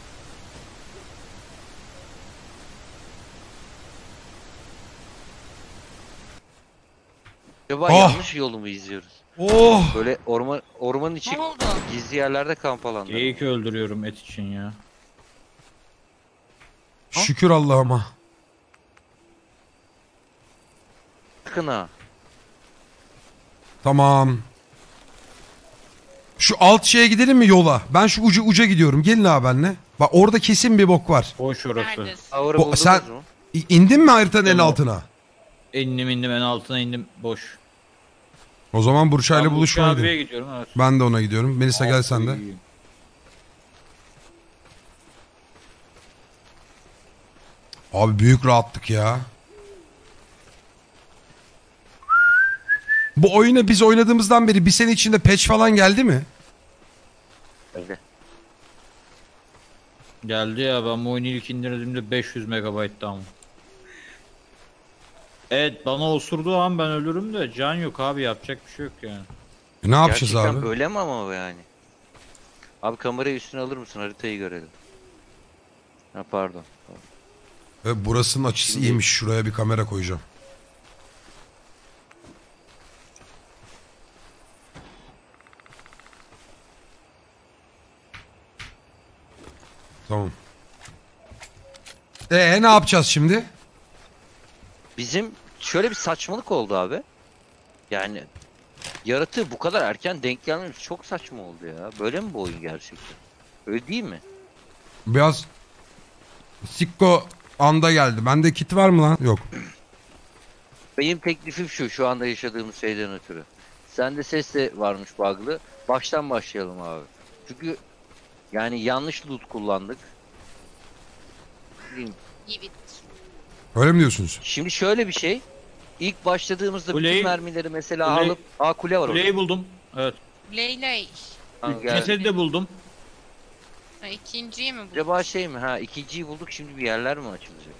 Acaba Oh! yanlış yolu mu izliyoruz? Oh! Böyle orman ormanın içi Ne oldu? gizli yerlerde kamp alanları. Geyik öldürüyorum et için ya. Şükür Allah'ıma. Sakın ha. Tamam. Şu alt şeye gidelim mi yola? Ben şu uca uca gidiyorum. Gelin abi benimle. Bak orada kesin bir bok var. Boş orası. Neredesin? Power'ı O- buldunuz sen- mu? İ- İndin mi haritanın en Tamam. altına? İndim indim en altına indim boş. O zaman Burçay'la Ben buluşmaya Burç abiye gidelim. gidiyorum evet. Ben de ona gidiyorum. Melisa gel sen de. Ay. Abi büyük rahatlık ya. Bu oyuna biz oynadığımızdan beri bir sene içinde patch falan geldi mi? Öyle. Geldi ya ben bu oyunu ilk indirdiğimde beş yüz megabayttı ama. Evet bana osurduğu an ben ölürüm de can yok abi yapacak bir şey yok yani. E ne yapacağız Gerçekten abi? öyle mi ama o yani? Abi kamerayı üstüne alır mısın? Haritayı görelim. Ha pardon. E, burasının açısı Şimdi- iyiymiş. Şuraya bir kamera koyacağım. Tamam. E ne yapacağız şimdi? Bizim şöyle bir saçmalık oldu abi. Yani yaratığı bu kadar erken denk gelmemiz çok saçma oldu ya. Böyle mi bu oyun gerçekten? Öyle değil mi? Biraz sikko anda geldi. Bende kit var mı lan? Yok. Benim teklifim şu, şu anda yaşadığımız şeyden ötürü. Sende ses de varmış bug'lı. Baştan başlayalım abi. Çünkü yani yanlış loot kullandık. Bileyim. Evet. Öyle mi diyorsunuz? Şimdi şöyle bir şey. İlk başladığımızda Kuleyi- bütün mermileri mesela kuleyi- alıp... Aa kule var orada. Kuleyi buldum. Evet. Leyley. Tamam, geldi. Cesedi de buldum. Ha, ikinciyi mi bu? Acaba şey mi? Ha ikinciyi bulduk, şimdi bir yerler mi açılacak?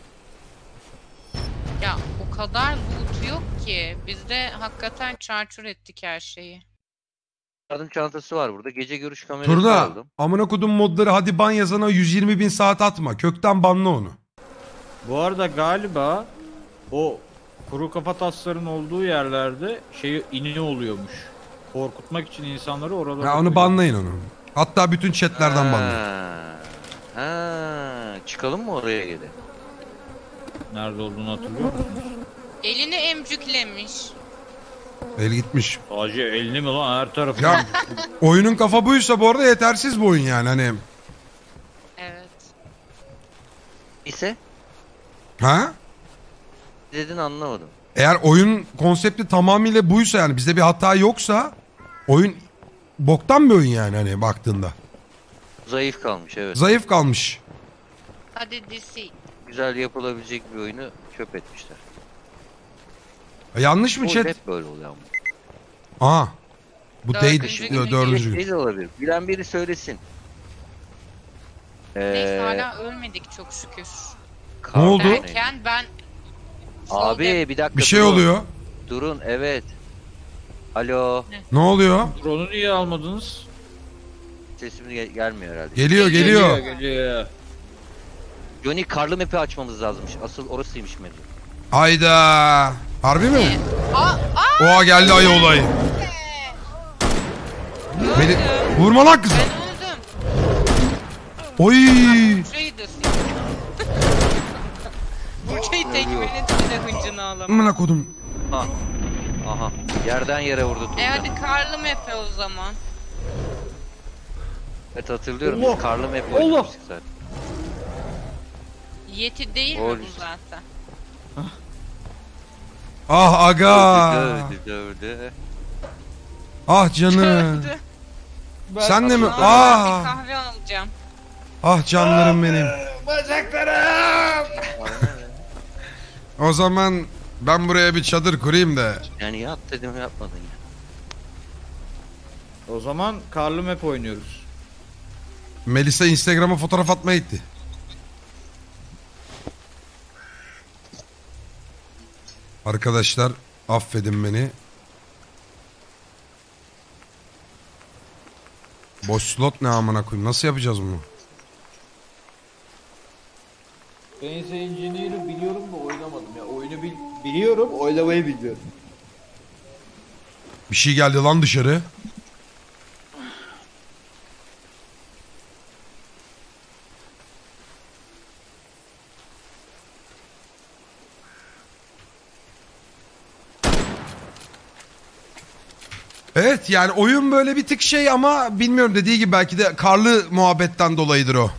Ya o kadar loot yok ki. Biz de hakikaten çarçur ettik her şeyi. Yardım çantası var burada. Gece görüş kamerası Turna aldım. amına kodum modları hadi ban yazana yüz yirmi bin saat atma. Kökten banla onu. Bu arada galiba o kuru kafa tasların olduğu yerlerde şey ini oluyormuş. Korkutmak için insanları oralara Ya onu koyuyor. banlayın onu. Hatta bütün chatlerden banlayın. Ha. Ha. Çıkalım mı oraya geri? Nerede olduğunu hatırlıyor musunuz? Elini emcüklemiş. El gitmiş. Acı elini mi lan her tarafı? Ya oyunun kafa buysa bu arada yetersiz bu oyun yani hani. Evet. İse Ha? dedin anlamadım. Eğer oyun konsepti tamamıyla buysa yani bizde bir hata yoksa oyun boktan bir oyun yani hani baktığında. Zayıf kalmış evet. Zayıf kalmış. Hadi disi. Güzel yapılabilecek bir oyunu çöp etmişler. Yanlış mı Bu chat? hep böyle oluyor ama. Aha. Bu Dördüncü değil. günü Dördüncü gün. Şey de olabilir. Bilen biri söylesin. Neyse Ee, hala ölmedik çok şükür. Ne oldu? Derken ben... Abi bir dakika. Bir şey durun. oluyor. Durun evet. Alo. Ne oluyor? Drone'u niye almadınız? Sesim gel- gelmiyor herhalde. Geliyor geliyor. Geliyor. Johnny karlı map'i açmamız lazımmış. Asıl orasıymış mevzu. Hayda. Harbi mi? Aa, aa, Oha geldi ayı olayı. Beni... Vurma lan kızı. ben öldüm. Oy. Burçayı da Burçayı tekmeledi de hıncını alalım. Amına kodum. Ha. Aha. Yerden yere vurdu Tuğba. E hadi karlı mepe o zaman. Evet hatırlıyorum. Allah! Biz karlı map Allah! oynamıştık zaten. Yeti değil mi Oy. bu zaten? Ah aga. Dövdü dövdü. Ah canım. Öldü. Sen de mi? Aa, bir Ah. kahve alacağım. Ah canlarım benim. O zaman ben buraya bir çadır kurayım da. Yani yat dedim yapmadın ya. O zaman karlı map oynuyoruz. Melisa Instagram'a fotoğraf atmaya gitti. Arkadaşlar affedin beni. Boş slot ne amına koyayım? Nasıl yapacağız bunu? Ben Engineer'ı biliyorum da oynamadım ya. Oyunu bil biliyorum, oynamayı bilmiyorum. Bir şey geldi lan dışarı. Evet yani oyun böyle bir tık şey ama bilmiyorum, dediği gibi belki de karlı muhabbetten dolayıdır o.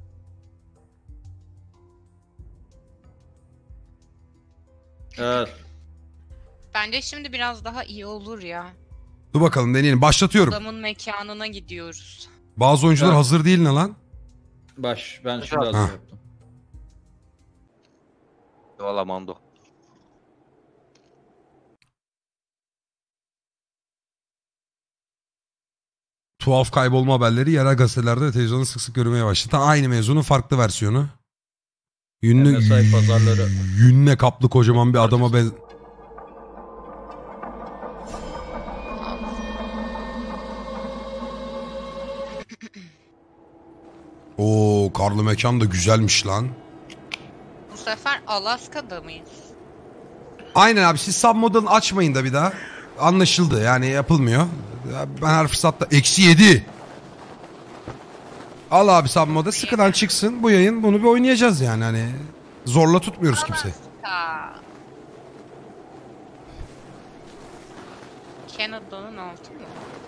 Evet. Bence şimdi biraz daha iyi olur ya. Dur bakalım deneyelim. Başlatıyorum. Adamın mekanına gidiyoruz. Bazı oyuncular Evet. hazır değil ne lan? Baş. Ben şimdi hazır Ha. yaptım. Valla mando. Tuhaf kaybolma haberleri yerel gazetelerde ve televizyonda sık sık görülmeye başladı. Aynı mevzunun farklı versiyonu. Yünlü, M S I pazarları. yünle kaplı kocaman bir adama ben... Oo, karlı mekan da güzelmiş lan. Bu sefer Alaska'da mıyız? Aynen abi, siz submodel açmayın da bir daha. Anlaşıldı yani, yapılmıyor. Ben her fırsatta eksi yedi. Al abi submodel, sıkıdan çıksın bu yayın, bunu bir oynayacağız yani, hani zorla tutmuyoruz kimseyi. Alaska. Canada'nın altı mı?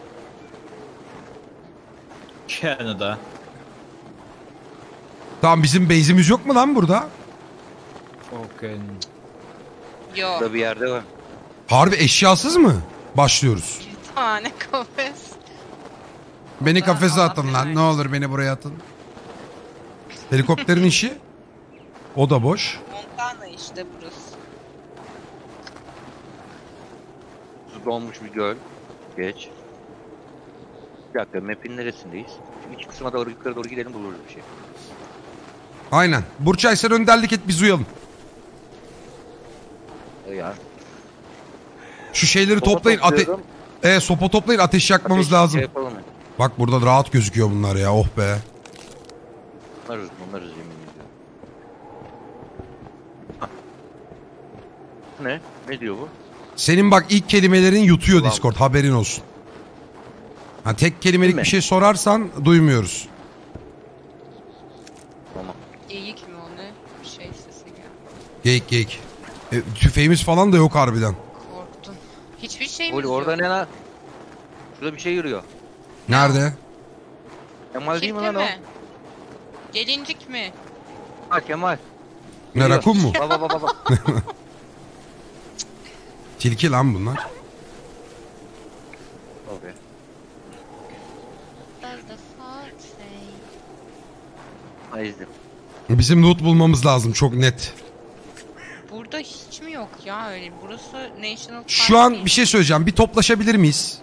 Canada. Tamam, bizim base'imiz yok mu lan burada? Okay. Yok. Burada bir yerde var. Harbi eşyasız mı başlıyoruz? Bir tane kafes. Beni Ben kafese Allah atın lan, belanı. ne olur beni buraya atın. Helikopterin işi? O da boş. Montana işte burası. Su donmuş bir göl. Geç. Bir dakika, map'in neresindeyiz? Şu iç kısma doğru, yukarı doğru gidelim, buluruz bir şey. Aynen. Burçay sen önderlik et, biz uyalım. E ya. Şu şeyleri Sopa toplayın. Ate topluyorum. e, sopa toplayın, ateş yakmamız Ateş lazım. şey yapalım mı? Bak burada rahat gözüküyor bunlar ya, oh be. Bunlarız, bunlarız yemin ediyorum. Ah. Ne? Ne diyor bu? Senin bak ilk kelimelerin yutuyor Ulan. Discord, haberin olsun. Ha, tek kelimelik Değil mi? bir şey sorarsan duymuyoruz. Tamam. Geyik mi o ne? Bir şey sesi geldi. Geyik geyik. E, tüfeğimiz falan da yok harbiden. Korktum. Hiçbir şeyimiz Oğlum orada yok. ne lan? Şurada bir şey yürüyor. Nerede? Kemal değil mi Kirpi lan o? mi? Gelincik mi? Ha Kemal. Ne, Yürüyor. rakun mu? Baba baba baba. Tilki lan bunlar. Okay. Does the fox say? Ha izledim. Bizim loot bulmamız lazım çok net. Burada hiç mi yok ya öyle? Burası National Park Şu an değil. bir şey söyleyeceğim. Bir toplaşabilir miyiz?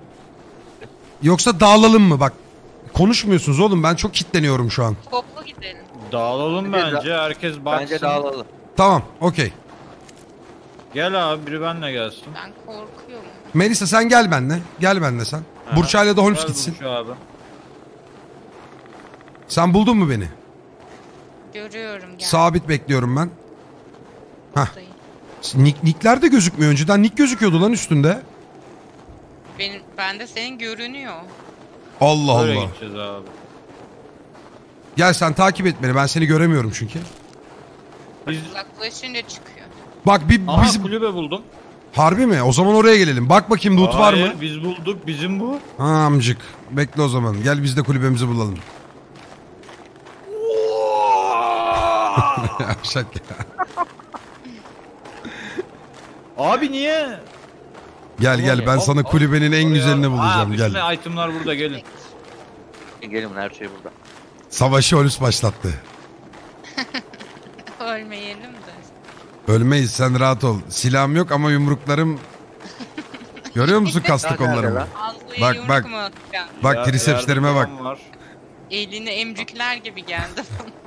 Yoksa dağılalım mı? Bak konuşmuyorsunuz oğlum, ben çok kilitleniyorum şu an. Toplu gidelim. Dağılalım Bence bence. Herkes baksın. Bence dağılalım. Tamam, okey. Gel abi, biri benle gelsin. Ben korkuyorum. Melisa sen gel benimle. Gel benimle sen. Ha. Burçay'la da Holmes Gel gitsin. Burcu abi. Sen buldun mu beni? Görüyorum gel. Sabit bekliyorum ben. Buradayım. Nick, nickler de gözükmüyor. Önceden nick gözüküyordu lan üstünde. Benim, bende senin görünüyor. Allah Böyle Allah. gideceğiz abi. Gel sen takip et beni. Ben seni göremiyorum çünkü. Biz... Uzaklaşınca çıkıyor. Bak bir Aha bizim... kulübe buldum. Harbi mi? O zaman oraya gelelim. Bak bakayım loot var mı? Hayır, biz bulduk. Bizim bu. Ha amcık. Bekle o zaman. Gel biz de kulübemizi bulalım. Yavşak ya. Abi niye? Gel gel ben Hop, sana hop. kulübenin en Oraya- güzelini bulacağım. Aa, Gel. bütün itemlar burada, gelin. Gelin, her şey burada. Savaşı Holmes başlattı. Ölmeyelim de. Ölmeyiz, sen rahat ol. Silahım yok ama yumruklarım Görüyor musun kaslı Nerede kollarımı? lan? Ağzına Bak, yumruk bak. mu atacağım? Bak Ya- trisepslerime yerde bak. falan var. Elini emcükler gibi geldi.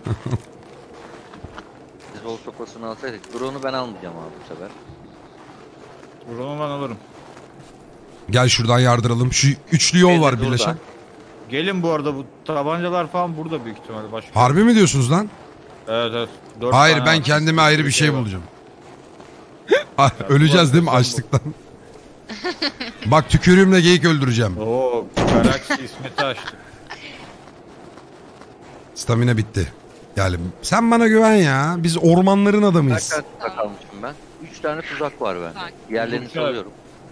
Biz bol sopasını alsaydık. Drone'u ben almayacağım abi bu sefer. Buranı ben alırım. Gel şuradan yardıralım. Şu üçlü yol var Beyler birleşen. burada. Gelin bu arada bu tabancalar falan burada büyük ihtimalle. Başka. Harbi mi diyorsunuz lan? Evet evet. Dört Hayır tane ben var. kendime ayrı bir şey var. bulacağım. Ah, Öleceğiz değil mi bu- açlıktan? Bak tükürüğümle geyik öldüreceğim. Oo, Galaxy İsmet'i açtık. Stamina bitti. Yani sen bana güven ya. Biz ormanların Kaç adamıyız. tane tuzak almışım ben? Üç tane tuzak var bende. Bak. Diğerlerini Tuzak. salıyorum.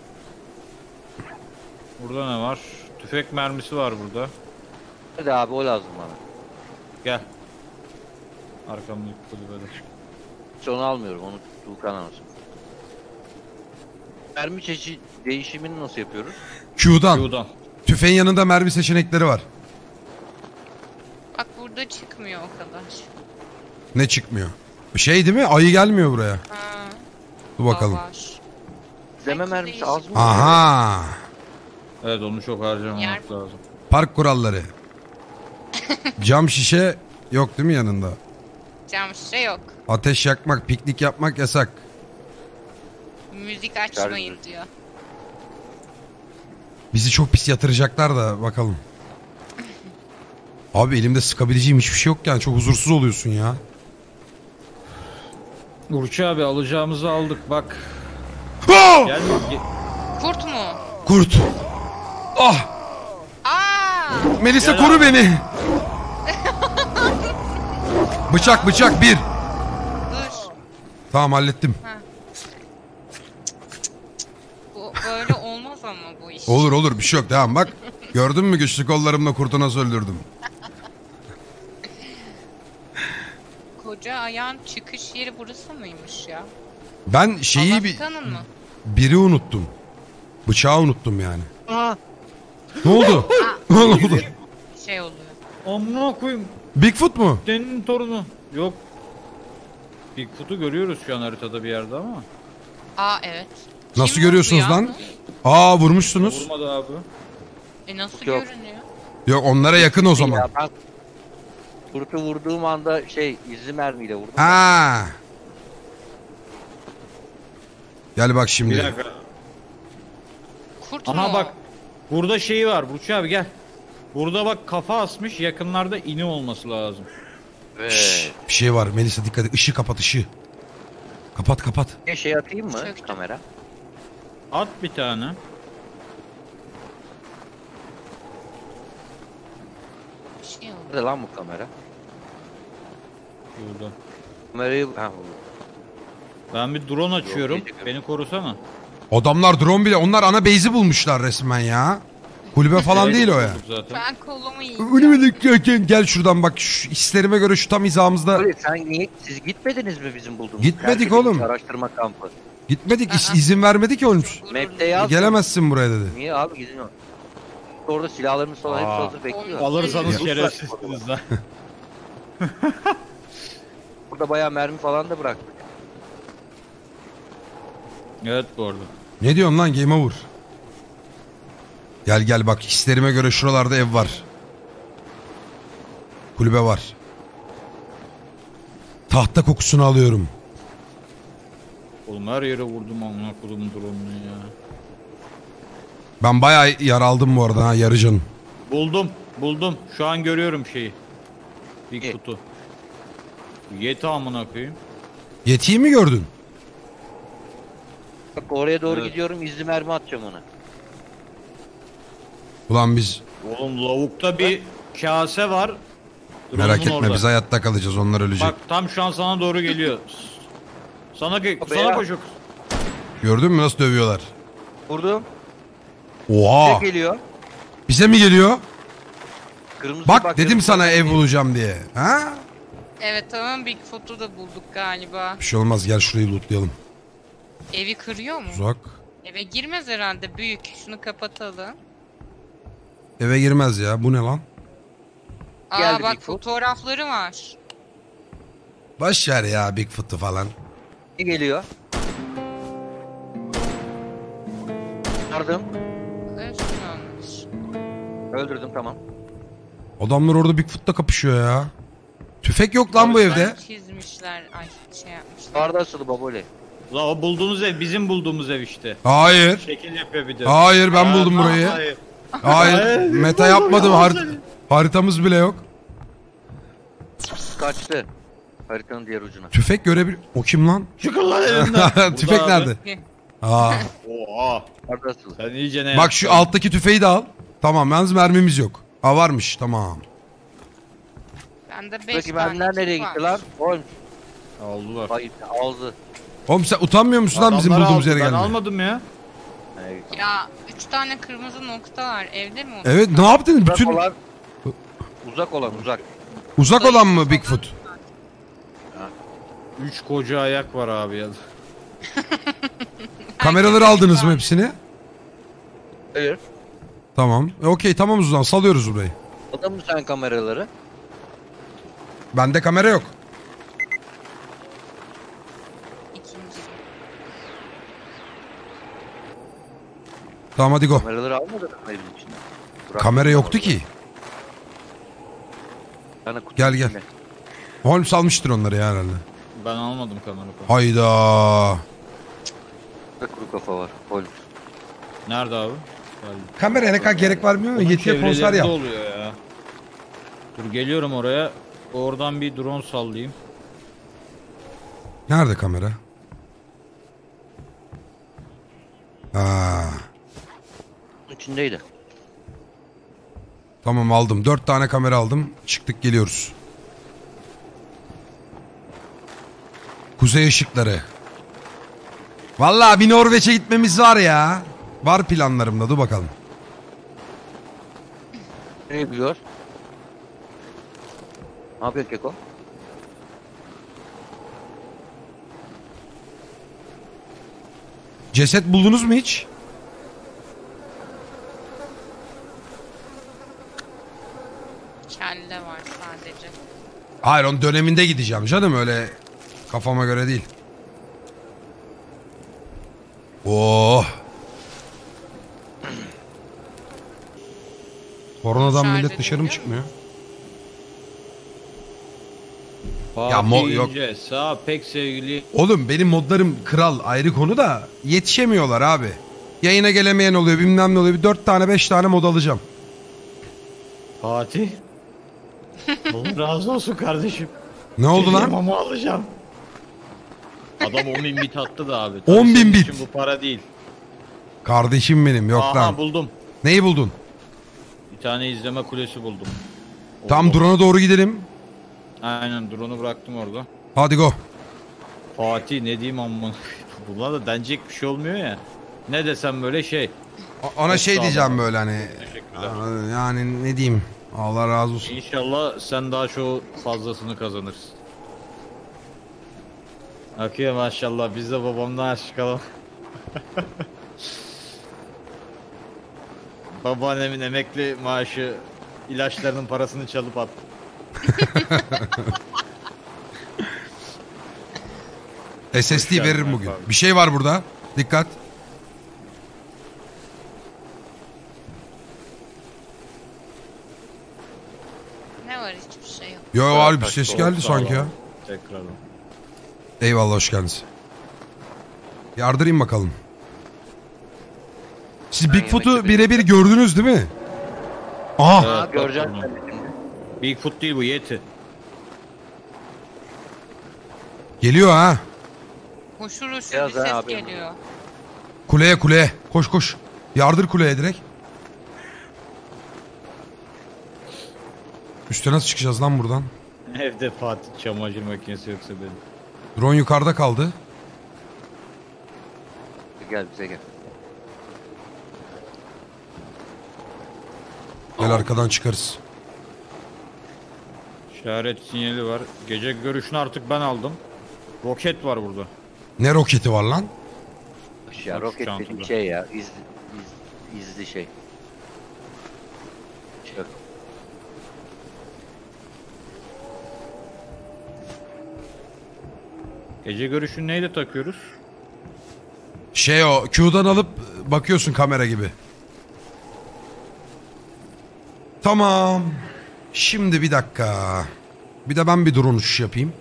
Burada ne var? Tüfek mermisi var burada. Hadi abi o lazım bana. Gel. Arkamdaki kulübede. Hiç onu almıyorum. Onu Tuğkan alsın. Mermi çeşit değişimini nasıl yapıyoruz? Q'dan. Q'dan. Tüfeğin yanında mermi seçenekleri var. Bak burada çıkmıyor o kadar. Ne çıkmıyor? Şey değil mi? Ayı gelmiyor buraya. Ha, Dur bakalım. var. İzleme Belki mermisi değişik. az mı? Aha. Evet onu çok harcamamak Yer- lazım. Park kuralları. Cam şişe yok değil mi yanında? Cam şişe yok. Ateş yakmak, piknik yapmak yasak. Müzik açmayın diyor. Bizi çok pis yatıracaklar da bakalım. Abi elimde sıkabileceğim hiçbir şey yok yani. Çok huzursuz oluyorsun ya. Burç abi alacağımızı aldık bak. Ah! Gel ge- Kurt mu? Kurt. Ah! Aa! Melisa Gel koru abi. beni. Bıçak bıçak bir. Dur. Tamam hallettim. Bu böyle olmaz ama bu iş. Olur olur bir şey yok devam bak. Gördün mü güçlü kollarımla kurtu nasıl öldürdüm. Koca ayağın çıkış yeri burası mıymış ya? Ben şeyi bir Alaska'nın mı? biri unuttum. Bıçağı unuttum yani. Aa, Ne oldu? Ne oldu? Şey oluyor. Amına koyayım. Bigfoot mu? Senin torunu. Yok. Bigfoot'u görüyoruz şu an haritada bir yerde ama. Aa evet. Nasıl Kim görüyorsunuz vurdu ya? lan? Aa vurmuşsunuz. Vurmadı abi. E nasıl Yok. görünüyor? Yok onlara yakın o zaman. ya ben kurtu vurduğum anda şey izli mermiyle vurdum. Ha. Gel bak Bir şimdi. dakika. Kurt mu? Aha o? bak. Burada şeyi var Burç abi gel. Burada bak kafa asmış yakınlarda ini olması lazım. Evet. Bir şey var Melisa dikkat et. Işığı kapat ışığı. Kapat kapat. Bir şey atayım mı Söktüm. kamera? At bir tane. Bir şey oluyor. Nerede lan bu kamera? Burada. Kamerayı... Ha, bu. Ben bir drone açıyorum. Yok, yok. Beni korusana. Adamlar drone bile onlar ana base'i bulmuşlar resmen ya. Kulübe falan Evet, değil o ya. bulduk Zaten. Ben kolumu yiyeceğim. Ölmedik gel şuradan bak şu hislerime göre şu tam hizamızda. Öyle, sen niye siz gitmediniz mi bizim bulduğumuz? Gitmedik terk edilmiş oğlum. Araştırma kampı. Gitmedik iz- izin vermedi ki oğlum. Map'te yaz. Gelemezsin buraya dedi. Niye abi gidiyor? Orada silahlarımız falan hepsi Aa. hazır bekliyor. Alırsanız Ya. şerefsizsiniz lan. Burada bayağı mermi falan da bıraktık. Evet bu arada. Ne diyorsun lan game over. Gel gel bak hislerime göre şuralarda ev var. Kulübe var. Tahta kokusunu alıyorum. Oğlum her yere vurdum amına kodumun drone'unu ya. Ben bayağı yara aldım bu arada ha yarı canım. Buldum. Buldum. Şu an görüyorum şeyi. Bigfoot'u. Yeti amına koyayım. Yetiyi mi gördün? Bak oraya doğru Evet. gidiyorum izli mermi atacağım ona. Ulan biz Oğlum lavukta bir kase var. merak Drone'un etme orada. biz hayatta kalacağız onlar ölecek. Bak tam şu an sana doğru geliyor. Sana Abi sana ya. koşuk. Gördün mü nasıl dövüyorlar? Vurdum. Oha Ne geliyor? bize mi geliyor? Kırmızı Bak dedim kırmızı sana bak- ev bulacağım diye. Ha? Evet tamam Bigfoot'u da bulduk galiba. Bir şey olmaz gel şurayı lootlayalım. Evi kırıyor mu? Uzak. Eve girmez herhalde büyük. Şunu kapatalım. Eve girmez ya bu ne lan? Aa Geldi bak Bigfoot. fotoğrafları var. Boş ver ya Bigfoot'u falan. Ne geliyor? Yardım. Üstün olmuş. Öldürdüm tamam. Adamlar orada Bigfoot'la kapışıyor ya. Tüfek yok lan bu evde. Çizmişler. Ay şey yapmışlar. Yukarıda asılı baboli. La o bulduğunuz ev bizim bulduğumuz ev işte. Hayır. Şekil yapıyor bir de. Hayır ben Ha, buldum ha, burayı. hayır. Hayır. Hayır, Meta buldum, yapmadım. yalan Har- söylüyor. haritamız bile yok. Kaçtı. Haritanın diğer ucuna. Tüfek görebil... O kim lan? Çıkın lan elimden. Tüfek Burada abi. nerede? Aa. Oha. Yukarıda asılı. Sen iyice ne Bak şu yaptın? alttaki tüfeği de al. Tamam yalnız mermimiz yok. Ha varmış tamam. Bende beş Peki tane benler nereye tüp gitti var. lan? Oğlum. Aldılar. Hayır aldı. Oğlum sen utanmıyor musun lan bizim Adamlar bulduğumuz aldı, yere Ben gelmeye? almadım ya. Evet. Ya üç tane kırmızı nokta var. Evde mi o? Evet ne yaptın? Uzak Bütün olan. Uzak olan uzak. uzak olan mı Bigfoot? Üç koca ayak var abi ya. Kameraları aldınız mı hepsini? Hayır. Tamam. E, Okey tamam o zaman salıyoruz burayı. Aldın mı sen kameraları? Bende kamera yok. İkinci. Tamam hadi go. Kameraları almadın mı evin içinde? Bırak. Kamera yoktu ki. Sana kutu Gel, gel. içinde. Holmes almıştır onları ya herhalde. Ben almadım kamerayı. Hayda. Burada kuru kafa var. Holmes. Nerede abi? Geldim. Kameraya ne kadar gerek var bilmiyorum ama Onun yetiye konser çevrelerinde yap. oluyor ya. Dur geliyorum oraya. Oradan bir drone sallayayım. Nerede kamera? Aa, İçindeydi. tamam aldım. Dört tane kamera aldım. Çıktık geliyoruz. Kuzey ışıkları. Vallahi bir Norveç'e gitmemiz var ya. Var planlarımda dur bakalım. Ne biliyor? Ne yapıyor Keko? Ceset buldunuz mu hiç? Kelle var sadece. Hayır onun döneminde gideceğim canım öyle kafama göre değil. Oh. Koronadan Şarj millet dışarı mı ediliyor çıkmıyor? Fatih mo- yok. İnce, sağ pek sevgili. Oğlum benim modlarım kral ayrı konu da yetişemiyorlar abi. Yayına gelemeyen oluyor bilmem ne oluyor. Bir dört tane beş tane mod alacağım. Fatih. Allah razı olsun kardeşim. Ne oldu lan? Ama alacağım. Adam on bin bit attı da abi. on bin Senin bit. için bu para değil. Kardeşim benim yok Aha lan. buldum. Neyi buldun? Bir tane izleme kulesi buldum. Tam Oldu. drone'a doğru gidelim. Aynen drone'u bıraktım orada. Hadi go. Fatih ne diyeyim amma. Bunlar da denecek bir şey olmuyor ya. Ne desem böyle şey. A- Ona Çok şey sağ ol diyeceğim abi. böyle hani. Teşekkürler. Yani ne diyeyim. Allah razı olsun. İnşallah sen daha şu fazlasını kazanırsın. Akıyor maşallah biz de babamdan aşık kalalım. Babaannemin emekli maaşı ilaçlarının parasını çalıp attı. S S D Hoş veririm geldin bugün. abi. Bir şey var burada. Dikkat. Ne var hiçbir şey yok. Yo abi bir ses Çok geldi sağ ol sanki ya. abi. Tekrardan. Eyvallah hoş geldiniz. Yardırayım bakalım. Siz Ben Bigfoot'u yemekte birebir gördünüz değil mi? Aha Evet, bak Göreceğim bunu. sen de şimdi. Bigfoot değil bu Yeti. geliyor ha. Hoşur hoşur Biraz bir daha ses abi. geliyor. Kuleye kuleye. Koş koş. Yardır kuleye direkt. Üste nasıl çıkacağız lan buradan? Evde Fatih çamaşır makinesi yoksa benim. Drone yukarıda kaldı. Gel bize gel. Gel arkadan çıkarız. İşaret sinyali var. Gece görüşünü artık ben aldım. Roket var burada. Ne roketi var lan? Ya Bak şu roket çantada. dediğin şey ya. İzli, iz, izli şey. Çök. Gece görüşünü neyle takıyoruz? Şey o Q'dan alıp bakıyorsun kamera gibi. Tamam. Şimdi bir dakika. Bir de ben bir drone uçuş yapayım.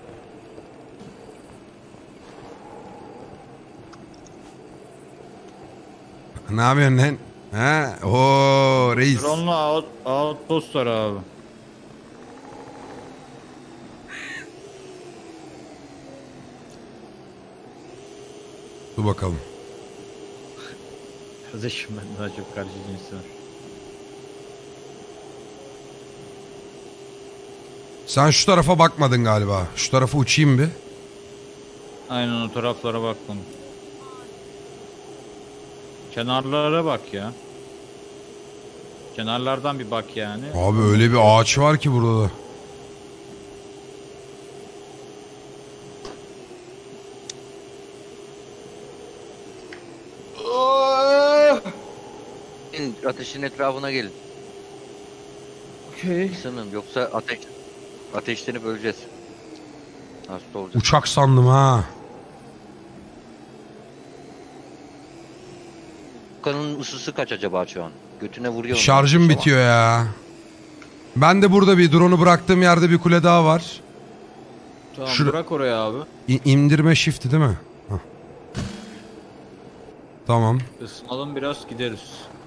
Ne yapıyorsun lan? Ha? Oo reis. Drone'la out, outpost var abi. Dur bakalım. Kardeşim ben daha çok karşı cinsim. Sen şu tarafa bakmadın galiba. Şu tarafa uçayım bir. Aynen o taraflara baktım. Kenarlara bak ya. Kenarlardan bir bak yani. Abi öyle bir ağaç var ki burada da. Gelin, ateşin etrafına gelin. Okey. Isının yoksa ateş ateşlerini böleceğiz. Hasta olacak. Uçak sandım ha. Kanın ısısı kaç acaba şu an? Götüne vuruyor mu? Şarjım Ama bitiyor ya. Ben de burada bir drone'u bıraktığım yerde bir kule daha var. Tamam Şura- bırak oraya abi. İ- indirme shift'i değil mi? Hah. Tamam. Isınalım biraz gideriz.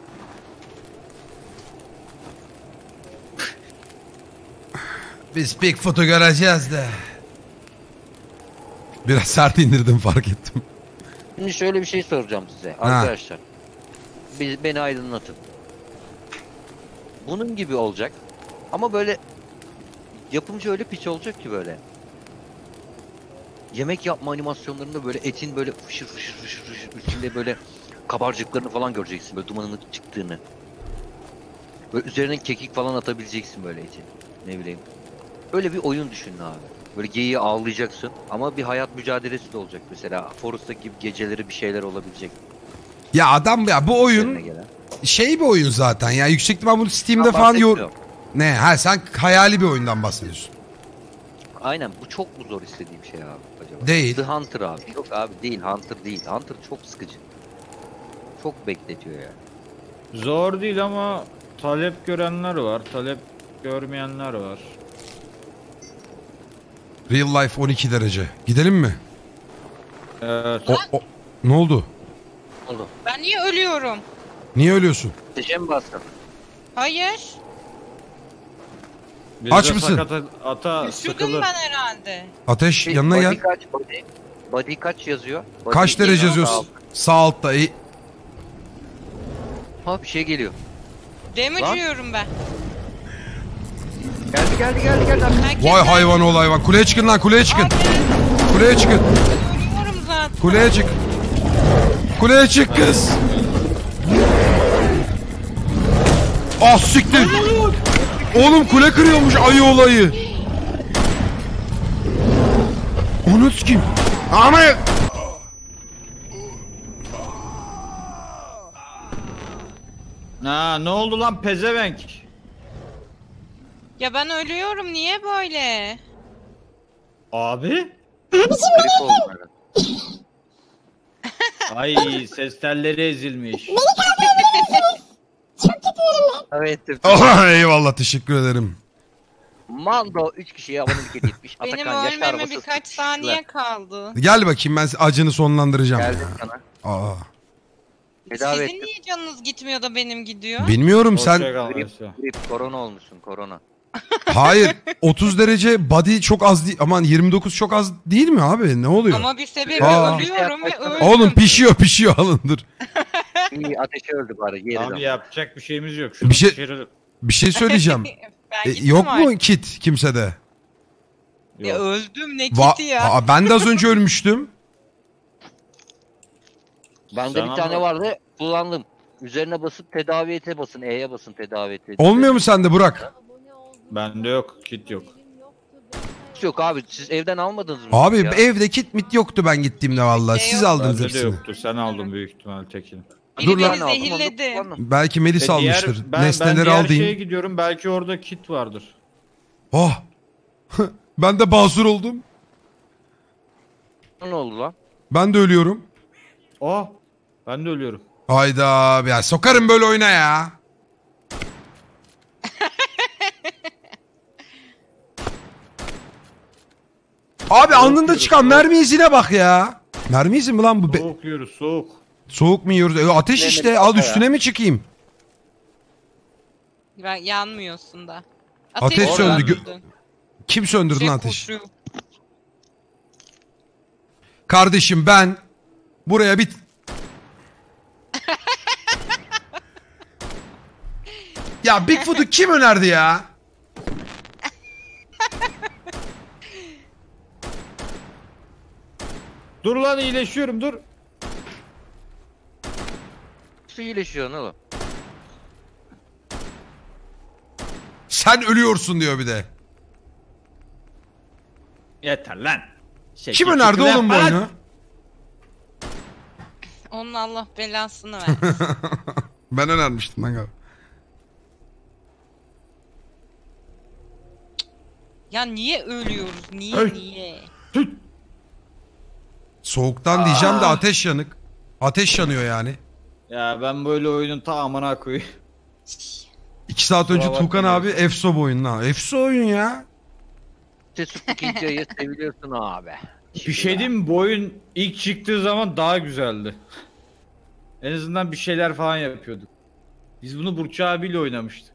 Biz Bigfoot'u göreceğiz de. Biraz sert indirdim fark ettim. Şimdi şöyle bir şey soracağım size arkadaşlar. Biz, beni aydınlatın. Bunun gibi olacak ama böyle yapımcı öyle piç olacak ki böyle. Yemek yapma animasyonlarında böyle etin böyle fışır fışır fışır fışır üstünde böyle kabarcıklarını falan göreceksin, böyle dumanının çıktığını. Böyle üzerine kekik falan atabileceksin böyle etin. Ne bileyim. Öyle bir oyun düşünün abi. Böyle geyiği ağlayacaksın ama bir hayat mücadelesi de olacak mesela. Forest'taki gibi geceleri bir şeyler olabilecek. Ya adam ya bu oyun Üzerine gelen. şey bir oyun zaten ya. Yüksek ihtimal bunu Steam'de Ben falan yor... bahsetmiyorum. Ne? Ha sen hayali bir oyundan bahsediyorsun. Aynen, bu çok mu zor istediğim şey abi acaba? Değil. The Hunter abi. Yok abi değil, Hunter değil. Hunter çok sıkıcı. Çok bekletiyor ya. Zor değil ama talep görenler var, talep görmeyenler var. Real life on iki derece. Gidelim mi? Evet. O, o... Ne oldu? Oldu. Ben niye ölüyorum? Niye ölüyorsun? Ateşe mi bastın? Hayır. Biz Aç de mısın? Ata, ata Üşüdüm sıkılır. ben herhalde. Ateş Bir yanına body gel. Kaç, body, body kaç yazıyor? Body Kaç derece sağ yazıyorsun? alt. Sağ altta. E, Ha bir şey geliyor. Damage Lan. yiyorum ben. Geldi geldi geldi geldi. Herkes Vay hayvan ol hayvan. Kuleye çıkın lan, kuleye çıkın. Abi, Kuleye çıkın. ölüyorum zaten. Kuleye çık. Kuleye çık kız. Ah siktir. Oğlum kule kırıyormuş ayı olayı. Onu kim? Ama Ha, ne oldu lan pezevenk? Ya ben ölüyorum, niye böyle? Abi? Grip oldu herhalde. Ay ses telleri ezilmiş. Evet. oh, eyvallah teşekkür ederim. Mando üç kişiye abonelik hediye etmiş. Benim Atakan Yaşar ölmeme Arabası birkaç sıkıştılar. saniye kaldı. Gel bakayım ben acını sonlandıracağım. Geldim ya. sana. Aa. Tedavi Sizin ettim. niye canınız gitmiyor da benim gidiyor? Bilmiyorum sen. Hoşçakal Grip, Mesut. grip, korona olmuşsun, korona. Hayır otuz derece body çok az değil. Aman yirmi dokuz çok az değil mi abi? Ne oluyor? Ama bir sebebi Aa. ölüyorum ve öldüm. Oğlum pişiyor pişiyor alın dur. İyi, ateşe öldü bari. Yeriz Abi ama. yapacak bir şeyimiz yok. Şunu Bir şey- dışarı... Bir şey söyleyeceğim. Ben E, gittim yok mu artık. kit kimsede? Ya Yok. öldüm ne Va- kiti ya. Aa, ben de az önce ölmüştüm. Bende Sen bir tane ama- vardı, kullandım. Üzerine basıp tedavi ete basın, E'ye basın tedavi ete. Olmuyor mu sende Burak? Bende yok, kit yok. Yok abi, siz evden almadınız mı? Abi ya? evde kit mit yoktu ben gittiğimde vallahi. Şey Siz yok. aldınız Bende de hepsini. yoktu. Sen aldın büyük ihtimal tekini. Biri dur beni lan. Ben aldım, onu zehirledi. kullandım. Belki Melis E, diğer- almıştır. ben, ben Nesneleri diğer al diyeyim. şeye gidiyorum. Belki orada kit vardır. Oh. Ben de basur oldum. Ne oldu lan? Ben de ölüyorum. Oh! Ben de ölüyorum. Hayda ya, sokarım böyle oyuna ya. Abi alnında çıkan mermi izine bak ya. Mermi izi mi lan bu? Be- Soğuk yiyoruz soğuk. Soğuk mu yiyoruz? E, ateş işte, al üstüne mi çıkayım? Ben yanmıyorsun da. Ateş söndü. söndü. Gö- Kim söndürdü Şey lan ateşi? koşuyor. Kardeşim ben buraya bir... Ya Bigfoot'u kim önerdi ya? Dur lan iyileşiyorum dur. Su iyileşiyorsun oğlum. Sen ölüyorsun diyor bir de. Yeter lan. Şey, Kim önerdi oğlum bu oyunu? Onun Allah belasını versin. Ben önermiştim lan galiba. Ya niye ölüyoruz? Niye Öl. niye? Soğuktan diyeceğim de ateş yanık. Ateş yanıyor yani. Ya ben böyle oyunun tamamına koyayım. İki saat önce Kusura Tuğkan bakmayın. abi Efso bu oyun lan. Efso oyun ya. Sesi ikinci ayı seviliyorsun abi. Bir şey diyeyim mi? Bu oyun ilk çıktığı zaman daha güzeldi. En azından bir şeyler falan yapıyorduk. Biz bunu Burç abiyle oynamıştık.